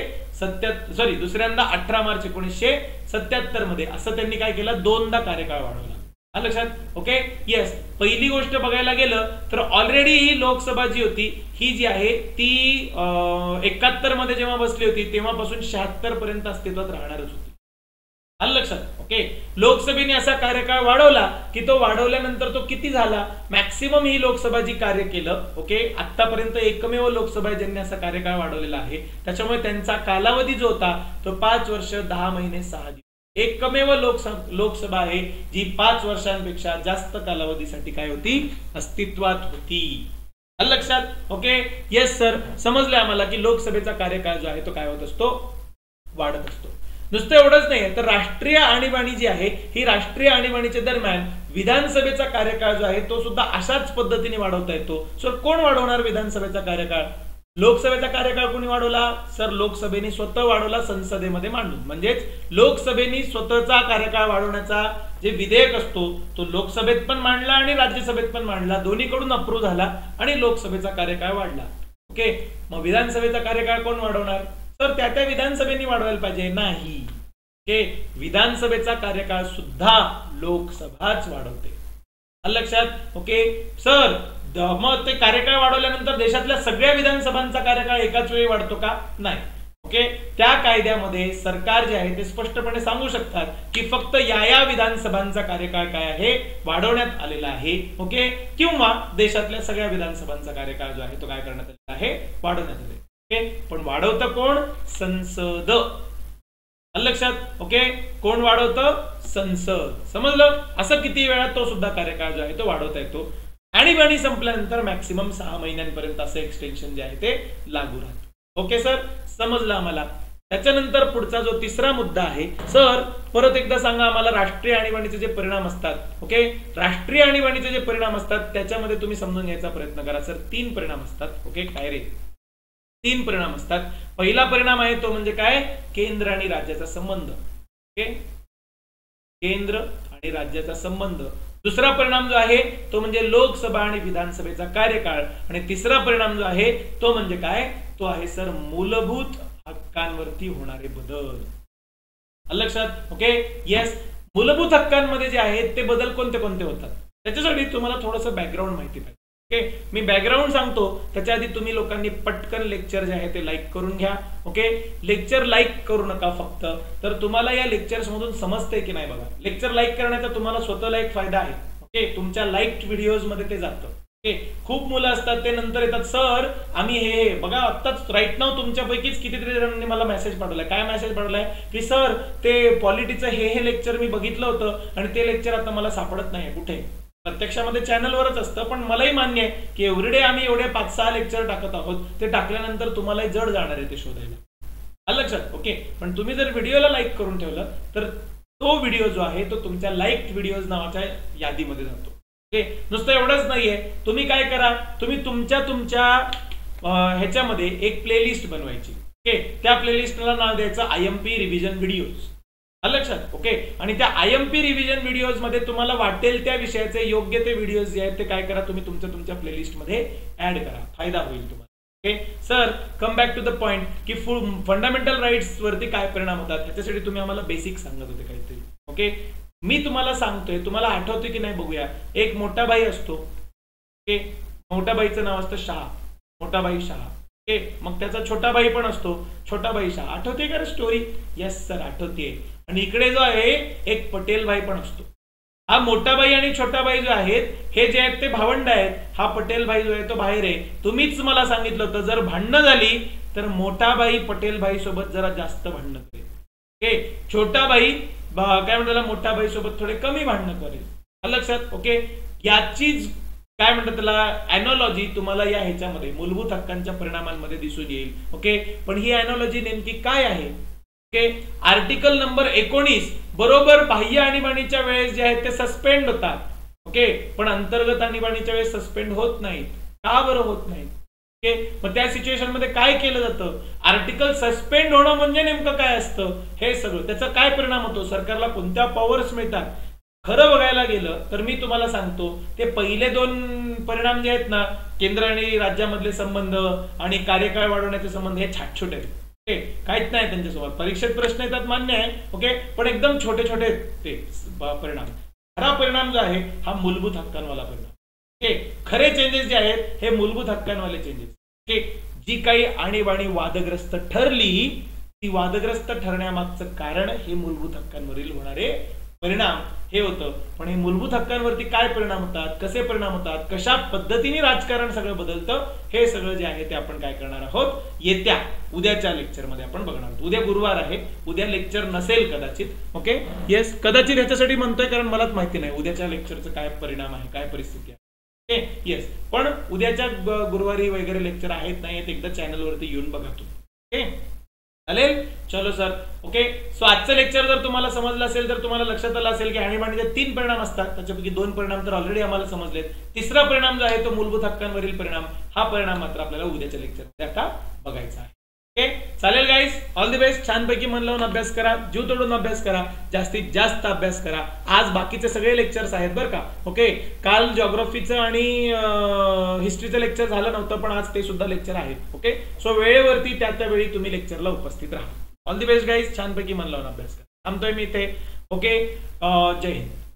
Speaker 1: 1977 मध्ये. असं त्यांनी काय केलं, 2दा कार्यकाळ वाढवला. लक्षात. Okay, yes. पहिली गोष्ट बघायला गेलं तर ऑलरेडी ही लोकसभा जी होती ही जी आहे ती 71 मध्ये जेव्हा बसली होती तेव्हापासून 76 पर्यंत अस्तित्वात राहणारच होती. आलं लक्षात. ओके, लोकसभेने असा कार्यकाळ वाढवला की तो वाढवल्यानंतर तो किती झाला, मॅक्सिमम ही लोकसभा जी कार्य केलं. ओके, आतापर्यंत एकमेव लोकसभा ज्यांनी असा कार्यकाळ वाढवलेला आहे, त्याच्यामुळे त्यांचा कालावधी जो होता तो 5 वर्ष 10 महिने 6 दिवस. एकमेव लोकसभा आहे जी 5 वर्षांपेक्षा जास्त कालावधीसाठी काय होती, अस्तित्वात होती. आलं लक्षात. ओके, येस सर, समजलं आम्हाला की लोकसभेचा कार्यकाळ जो आहे तो काय होत असतो, वाढत असतो. नुसतं एवढंच नाही तर राष्ट्रीय आणीबाणी जी आहे ही राष्ट्रीय आणीबाणीच्या दरम्यान विधानसभेचा कार्यकाळ जो आहे तो सुद्धा अशाच पद्धतीने वाढवता येतो. सर कोण वाढवणार विधानसभेचा कार्यकाळ? लोकसभेचा कार्यकाळ कोणी वाढवला? सर लोकसभेने स्वतः वाढवला, संसदेमध्ये मांडून. म्हणजेच लोकसभेने स्वतःचा कार्यकाळ वाढवण्याचा जे विधेयक असतो तो लोकसभेत पण मांडला आणि राज्यसभेत पण मांडला, दोन्हीकडून अप्रूव्ह झाला आणि लोकसभेचा कार्यकाळ वाढला. ओके, मग विधानसभेचा कार्यकाळ कोण वाढवणार? तर त्या विधानसभेने वाढवायला पाहिजे नाही. ओके, विधानसभेचा कार्यकाळ सुद्धा लोकसभाच वाढवते. लक्षात? ओके सर, मग ते कार्यकाळ वाढवल्यानंतर देशातल्या सगळ्या विधानसभांचा कार्यकाळ एकाच वेळी वाढतो का? नाही. ओके, त्या कायद्यामध्ये सरकार जे आहे ते स्पष्टपणे सांगू शकतात की फक्त या विधानसभांचा कार्यकाळ काय आहे वाढवण्यात आलेला आहे. ओके, किंवा देशातल्या सगळ्या विधानसभांचा कार्यकाळ जो आहे तो काय करण्यात आलेला आहे? वाढवण्यात आलेला आहे. ओके, पण वाढवतं कोण? संसद. लक्षात? ओके, कोण वाढवतं? संसद. समजलं? असं किती वेळा तो सुद्धा कार्यकाळ जो आहे तो वाढवता येतो. आणीबाणी संपल्यानंतर मॅक्सिमम 6 महिन्यांपर्यंत असं एक्सटेन्शन जे आहे ते लागू राहतं. ओके सर, समजलं आम्हाला. त्याच्यानंतर पुढचा जो तिसरा मुद्दा आहे, सर परत एकदा सांगा आम्हाला राष्ट्रीय आणीबाणीचे जे परिणाम असतात. ओके, राष्ट्रीय आणीबाणीचे जे परिणाम असतात त्याच्यामध्ये तुम्ही समजून घ्यायचा प्रयत्न करा. सर 3 परिणाम असतात. ओके, काय रे? 3 परिणाम असतात. पहिला परिणाम आहे तो म्हणजे काय? केंद्र आणि राज्याचा संबंध. ओके, केंद्र आणि राज्याचा संबंध. दुसरा परिणाम जो आहे तो म्हणजे लोकसभा आणि विधानसभेचा कार्यकाळ. आणि तिसरा परिणाम जो आहे तो म्हणजे काय? तो आहे सर मूलभूत हक्कांवरती होणारे बदल. लक्षात? ओके, येस, मूलभूत हक्कांमध्ये जे आहेत ते बदल कोणते कोणते होतात त्याच्यासाठी तुम्हाला थोडंसं बॅकग्राऊंड माहिती पाहिजे. ओके, मी बॅकग्राऊंड सांगतो त्याच्या आधी तुम्ही लोकांनी पटकन लेक्चर जे आहे ते लाईक करून घ्या. ओके, लेक्चर लाईक करू नका फक्त, तर तुम्हाला या लेक्चर्स मधून समजतंय की नाही बघा. लेक्चर लाईक करण्याचा तुम्हाला स्वतःला एक फायदा आहे. ओके, तुमच्या लाईक व्हिडिओज मध्ये ते जातं. ओके, खूप मुलं असतात ते नंतर येतात, सर आम्ही हे बघा आत्ताच राईट नाव तुमच्यापैकीच कितीतरी जणांनी मला मेसेज पाठवलाय. काय मेसेज पाठवलाय? की सर ते पॉलिटिक्सचं हे लेक्चर मी बघितलं होतं आणि ते लेक्चर आता मला सापडत नाही कुठे. प्रत्यक्षामध्ये चॅनलवरच असतं, पण मलाही मान्य आहे की एव्हरीडे आम्ही एवढे 5-6 लेक्चर टाकत आहोत, ते टाकल्यानंतर तुम्हालाही जड जाणार आहे ते शोधायला. लक्षात? ओके, पण तुम्ही जर व्हिडिओला लाईक करून ठेवलं तर तो व्हिडिओ जो आहे तो तुमच्या लाईक व्हिडिओज नावाच्या यादीमध्ये जातो. ओके, नुसतं एवढंच नाहीये, तुम्ही काय करा, तुम्ही तुमच्या ह्याच्यामध्ये एक प्लेलिस्ट बनवायची. ओके, त्या प्लेलिस्टला नाव द्यायचं IMP रिव्हिजन व्हिडिओज. लक्षात? ओके, आणि त्या IMP रिव्हिजन व्हिडिओज मध्ये तुम्हाला वाटेल त्या विषयाचे योग्य ते व्हिडिओज जे आहेत ते काय करा, तुम्ही तुमच्या प्लेलिस्ट मध्ये ऍड करा. फायदा होईल तुम्हाला. Okay sir, come back to the point की फंडामेंटल राईट्स वरती काय परिणाम होतात त्याच्यासाठी तुम्ही आम्हाला बेसिक सांगत होते काहीतरी. ओके, मी तुम्हाला सांगतोय, तुम्हाला आठवतोय की नाही बघूया. एक मोठा भाई असतो. ओके, मोठ्या बाईचं नाव असतं शहा, मोठा भाई शहा. ओके, मग त्याचा छोटा भाई पण असतो, छोटा भाई शहा. आठवते का स्टोरी? येस सर, आठवते. आणि इकडे जो आहे एक पटेल भाई पण असतो. हा मोठा भाई आणि छोटा भाई जो आहेत हे जे आहेत ते भावंड आहेत. हा पटेल भाई जो आहे तो बाहेर आहे. तुम्हीच मला सांगितलं होतं जर भांडणं झाली तर मोठा भाई पटेल भाई सोबत जरा जास्त भांडणं करेल. ओके, छोटा भाई काय म्हणतात मोठा भाई सोबत थोडे कमी भांडणं करेल. लक्षात? ओके, याचीच काय म्हणतात त्याला अॅनॉलॉजी तुम्हाला या ह्याच्यामध्ये मूलभूत हक्कांच्या परिणामांमध्ये दिसून येईल. ओके, पण ही अॅनॉलॉजी नेमकी काय आहे? ओके, आर्टिकल नंबर 19 बरोबर बाह्य आणीबाणीच्या वेळेस जे आहेत ते सस्पेंड होतात. ओके, पण अंतर्गत आणीबाणीच्या वेळेस सस्पेंड होत नाहीत. का बरं होत नाहीत? ओके, मग त्या सिच्युएशन मध्ये काय केलं जातं? आर्टिकल सस्पेंड होणं म्हणजे नेमकं काय असतं हे सगळं, त्याचा काय परिणाम होतो, सरकारला कोणत्या पॉवर्स मिळतात. खरं बघायला गेलं तर मी तुम्हाला सांगतो ते पहिले 2 परिणाम जे आहेत ना, केंद्र आणि राज्यामधले संबंध आणि कार्यकाळ वाढवण्याचे संबंध, हे छाटछोट आहेत. काहीच नाही त्यांच्यासोबत. परीक्षेत प्रश्न येतात मान्य आहे. ओके, पण एकदम छोटे छोटे ते परिणाम. खरा परिणाम जो आहे हा मूलभूत हक्कांवाला परिणाम. ओके, खरे चेंजेस जे आहेत हे मूलभूत हक्कांवाले चेंजेस. ओके, जी काही आणीबाणी वादग्रस्त ठरली ती वादग्रस्त ठरण्यामागचं कारण हे मूलभूत हक्कांवरील होणारे परिणाम हे होतं. पण हे मूलभूत हक्कांवरती काय परिणाम होतात, कसे परिणाम होतात, कशा पद्धतीने राजकारण सगळं बदलतं, हे सगळं जे आहे ते आपण काय करणार आहोत येत्या उद्याच्या लेक्चर मध्ये आपण बघणार आहोत. उद्या गुरुवार आहे, उद्या लेक्चर नसेल कदाचित. ओके, येस, कदाचित ह्याच्यासाठी म्हणतोय कारण मलाच माहिती नाही उद्याच्या लेक्चरचं काय परिणाम आहे, काय परिस्थिती आहे. ओके, येस, पण उद्याच्या गुरुवारी वगैरे लेक्चर आहेत नाही, एकदा चॅनलवरती येऊन बघा तुम्ही. ओके, चालेल. चलो सर. ओके. सो आजचं लेक्चर जर तुम्हाला समजलं असेल तर तुम्हाला लक्षात आलं असेल की आणीबाणीचे 3 परिणाम असतात, त्याच्यापैकी 2 परिणाम तर ऑलरेडी आम्हाला समजलेत. तिसरा परिणाम जो आहे तो मूलभूत हक्कांवरील परिणाम, हा परिणाम मात्र आपल्याला उद्याच्या लेक्चरमध्ये आता बघायचा आहे. ओके. चालेल गाईज, ऑल द बेस्ट. छानपैकी मन लावून अभ्यास करा, जीव तोडून अभ्यास करा, जास्तीत जास्त अभ्यास करा. आज बाकीचे सगळे लेक्चर्स आहेत बरं का. ओके. काल जिओग्राफीचं आणि हिस्ट्रीचं लेक्चर झालं नव्हतं, पण आज ते सुद्धा लेक्चर आहेत. ओके. सो वेळेवरती त्या वेळी तुम्ही लेक्चरला उपस्थित राहा. All the best guys. छानपैकी मन लावून अभ्यास करा. थांबतोय मी इथे. ओके. जय हिंद.